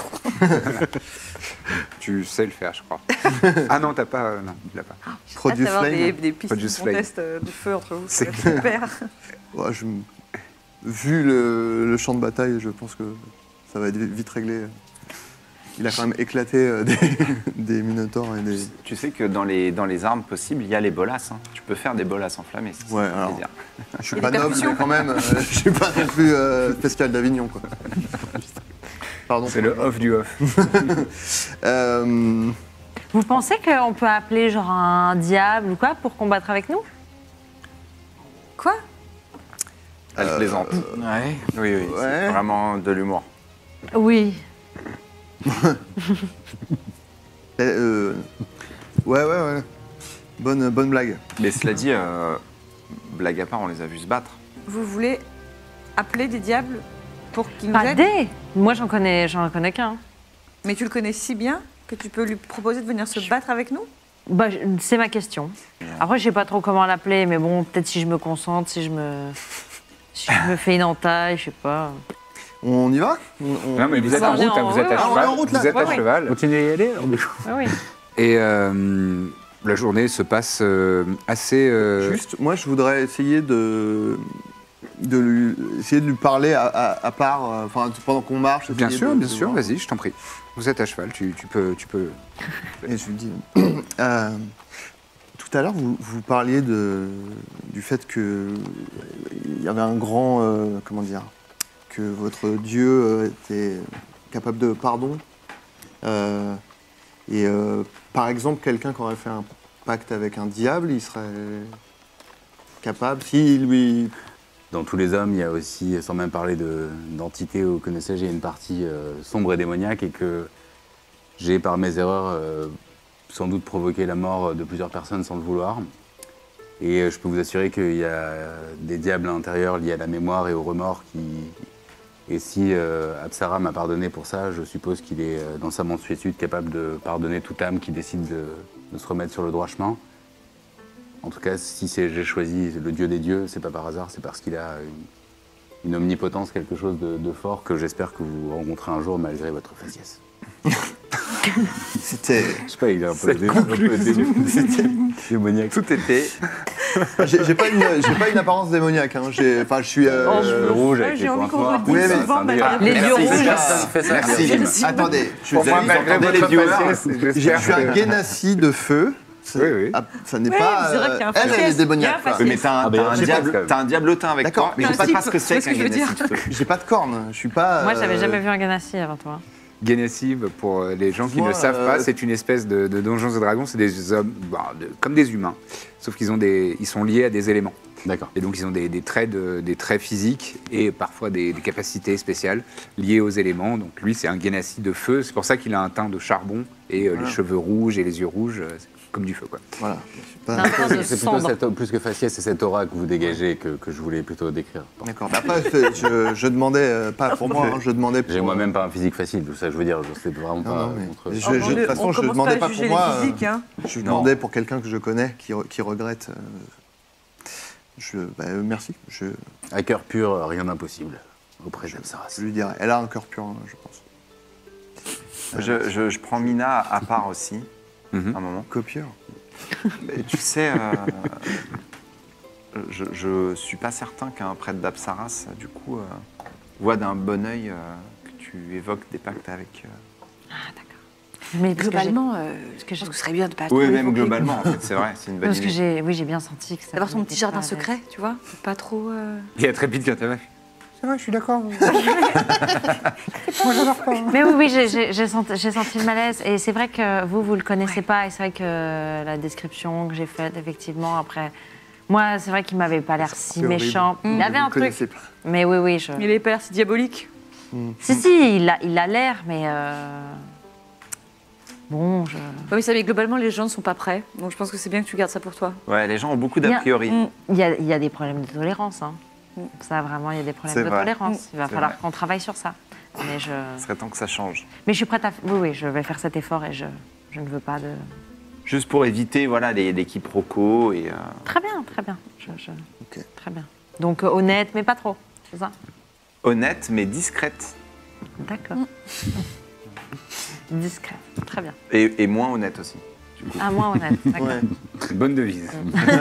Tu sais le faire, je crois. Ah non, t'as pas. Non, tu l'as pas. Produce D'avoir flame. des pistes Produce de flame. contest de feu entre vous. C'est C'est super. Ouais, vu le champ de bataille, je pense que ça va être vite réglé. Il a quand même éclaté des minotaures et des. Tu sais que dans les armes possibles, il y a les bolasses. Hein. Tu peux faire des bolasses enflammées. Si Ouais, ça te fait alors. plaisir. Je suis Et pas des noble, percussions. mais quand même, je suis pas non plus spécial d'Avignon, quoi. Pardon. C'est le off du off. Euh, Vous pensez qu'on peut appeler genre un diable ou quoi pour combattre avec nous? Quoi? Elle plaisante. Ouais. Oui, ouais. c'est vraiment de l'humour. Oui. ouais. Bonne blague. Mais cela dit, blague à part, on les a vus se battre. Vous voulez appeler des diables pour qu'ils nous Pas aident? des. Moi, j'en connais qu'un. Mais tu le connais si bien que tu peux lui proposer de venir se battre avec nous? Bah, c'est ma question. Après, je sais pas trop comment l'appeler, mais bon, peut-être si je me concentre, si je me fais une entaille, je sais pas. On y va Non, mais vous êtes en on est route, hein, en- vous êtes à ouais, on est cheval. en route, là. Vous êtes à Ouais, cheval. Continuez à y aller alors, du coup. Ah oui. Et la journée se passe assez. Juste, moi, je voudrais essayer de lui parler à part, enfin, pendant qu'on marche. Bien essayer sûr, de bien sûr, voir. vas-y, je t'en prie. Vous êtes à cheval, tu peux. Et je lui dis, tout à l'heure, vous parliez du fait que il y avait un grand, comment dire, que votre Dieu était capable de pardon. Par exemple, quelqu'un qui aurait fait un pacte avec un diable, il serait capable, s'il lui... Dans tous les hommes, il y a aussi, sans même parler d'entité ou que ne sais-je, il y a une partie sombre et démoniaque et que j'ai, par mes erreurs, sans doute provoqué la mort de plusieurs personnes sans le vouloir. Et je peux vous assurer qu'il y a des diables à l'intérieur liés à la mémoire et au remords qui... Et si Apsara m'a pardonné pour ça, je suppose qu'il est dans sa mansuétude capable de pardonner toute âme qui décide de se remettre sur le droit chemin. En tout cas, si j'ai choisi le dieu des dieux, c'est pas par hasard, c'est parce qu'il a une omnipotence, quelque chose de fort que j'espère que vous rencontrez un jour malgré votre faciès. C'était... Je sais pas, il est un peu démoniaque. Tout était. J'ai pas une apparence démoniaque, hein. Enfin, je suis... Le rouge avec j'ai les envie points qu'on noirs. redise Oui, mais- souvent, mais Les yeux Merci, rouges. personne fait ça. Merci. Merci. Attendez, je Pour moi, vous malgré entendez votre les viewers. faciès, Je j'espère suis un que- Genasi de feu. Oui, oui. Ah, ça n'est Ouais, pas... c'est vrai qu'il y a un elle est faciès. démoniaque. Il y a un quoi. faciès. Mais t'as Ah, ben, j'ai pas- un diablotin avec D'accord, toi, mais mais je sais c'est pas un ce que type, c'est c'est ce qu'un que je veux dire. Genasi de feu. J'ai pas de cornes, je suis pas... Moi, j'avais jamais vu un Ganassi avant toi. Genasi, pour les gens qui Moi, ne savent pas, c'est une espèce de Donjons et Dragons, c'est des hommes comme des humains, sauf qu'ils ils sont liés à des éléments. D'accord. Et donc ils ont des traits physiques et parfois des capacités spéciales liées aux éléments. Donc lui, c'est un Genasi de feu, c'est pour ça qu'il a un teint de charbon et les cheveux rouges et les yeux rouges, c'est comme du feu, quoi. Voilà. Je suis pas... Un teint de C'est plutôt cendre. plus que faciès, c'est cette aura que vous dégagez que je voulais plutôt décrire. D'accord. Mais après, je demandais, pas pour moi, hein, je demandais pour... J'ai moi-même pas un physique facile, tout ça je veux dire, je sais vraiment Non, pas non, mais contre... de toute façon, je demandais pas pour moi. Les physiques, hein. Je demandais pour quelqu'un que je connais qui regrette Merci. Je À cœur pur, rien d'impossible auprès d'Apsaras. lui dirai. Elle a un cœur pur, hein, je pense. Je prends Mina à part aussi, Mhm. un moment. Copieur. Mais tu sais, je suis pas certain qu'un prêtre d'Apsaras, du coup, voit d'un bon œil que tu évoques des pactes avec... Ah, d'accord. Mais parce que Globalement, ce que je j'ai- pense que ce serait bien de pas Oui, trop même évoquer. globalement, en fait, c'est vrai, c'est une bonne parce que idée. j'ai bien senti que ça. D'avoir ton n'était petit jardin pas secret, tu vois. Pas trop. Il y a Trépide qui intervient. C'est vrai, je suis d'accord. Mais oui, j'ai senti le malaise. Et c'est vrai que vous le connaissez pas. Et c'est vrai que la description que j'ai faite, effectivement, après. Moi, c'est vrai qu'il m'avait pas l'air si C'est horrible. méchant. Il avait Vous un le truc. connaissez pas. Mais oui, je. Mais les pères, c'est diabolique. Si, il a l'air, mais. Bon, je. Ouais, mais ça, mais globalement, les gens ne sont pas prêts. Donc je pense que c'est bien que tu gardes ça pour toi. Ouais, les gens ont beaucoup Bien. d'a priori. Il y a des problèmes de tolérance. Hein. Ça, vraiment, il y a des problèmes C'est de vrai. tolérance. Il va C'est falloir vrai. qu'on travaille sur ça. Mais Ce serait temps que ça change. je suis prête à. Oui, je vais faire cet effort et je ne veux pas de. Juste pour éviter voilà, les quiproquos et... Très bien, très bien. Ok. Très bien. Donc honnête, mais pas trop. C'est ça? honnête mais discrète. D'accord. Discret. Très bien. Et moins honnête aussi. Ah, moins honnête. D'accord. Ouais. Bonne devise.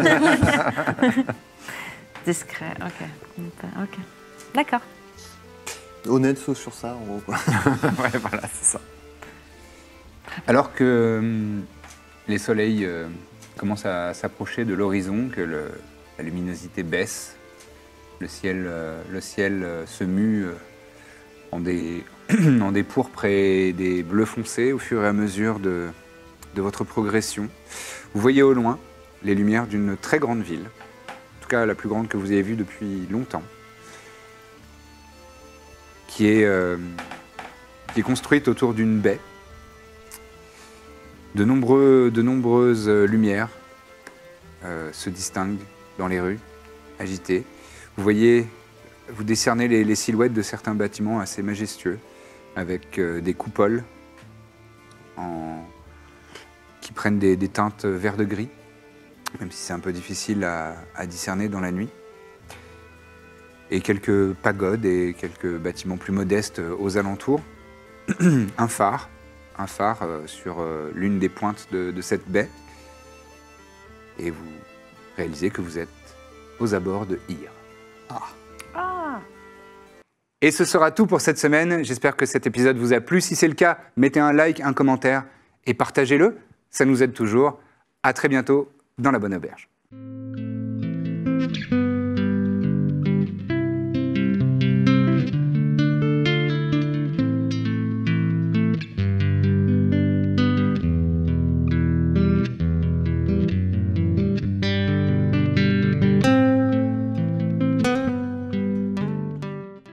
Discret. Ok. Ok. D'accord. Honnête, sauf sur ça, en gros. Quoi. Ouais, voilà, c'est ça. Alors que les soleils commencent à s'approcher de l'horizon, que la luminosité baisse, le ciel se mue en des, en des pourpres et des bleus foncés au fur et à mesure de votre progression. Vous voyez au loin les lumières d'une très grande ville, en tout cas la plus grande que vous ayez vue depuis longtemps, qui est construite autour d'une baie. De nombreuses lumières se distinguent dans les rues, agitées. Vous décernez les silhouettes de certains bâtiments assez majestueux, avec des coupoles qui prennent des teintes vert de gris, même si c'est un peu difficile à discerner dans la nuit. Et quelques pagodes et quelques bâtiments plus modestes aux alentours. Un phare sur l'une des pointes de cette baie. Et vous réalisez que vous êtes aux abords de Ir. Et ce sera tout pour cette semaine. J'espère que cet épisode vous a plu. Si c'est le cas, mettez un like, un commentaire et partagez-le. Ça nous aide toujours. À très bientôt dans la Bonne Auberge.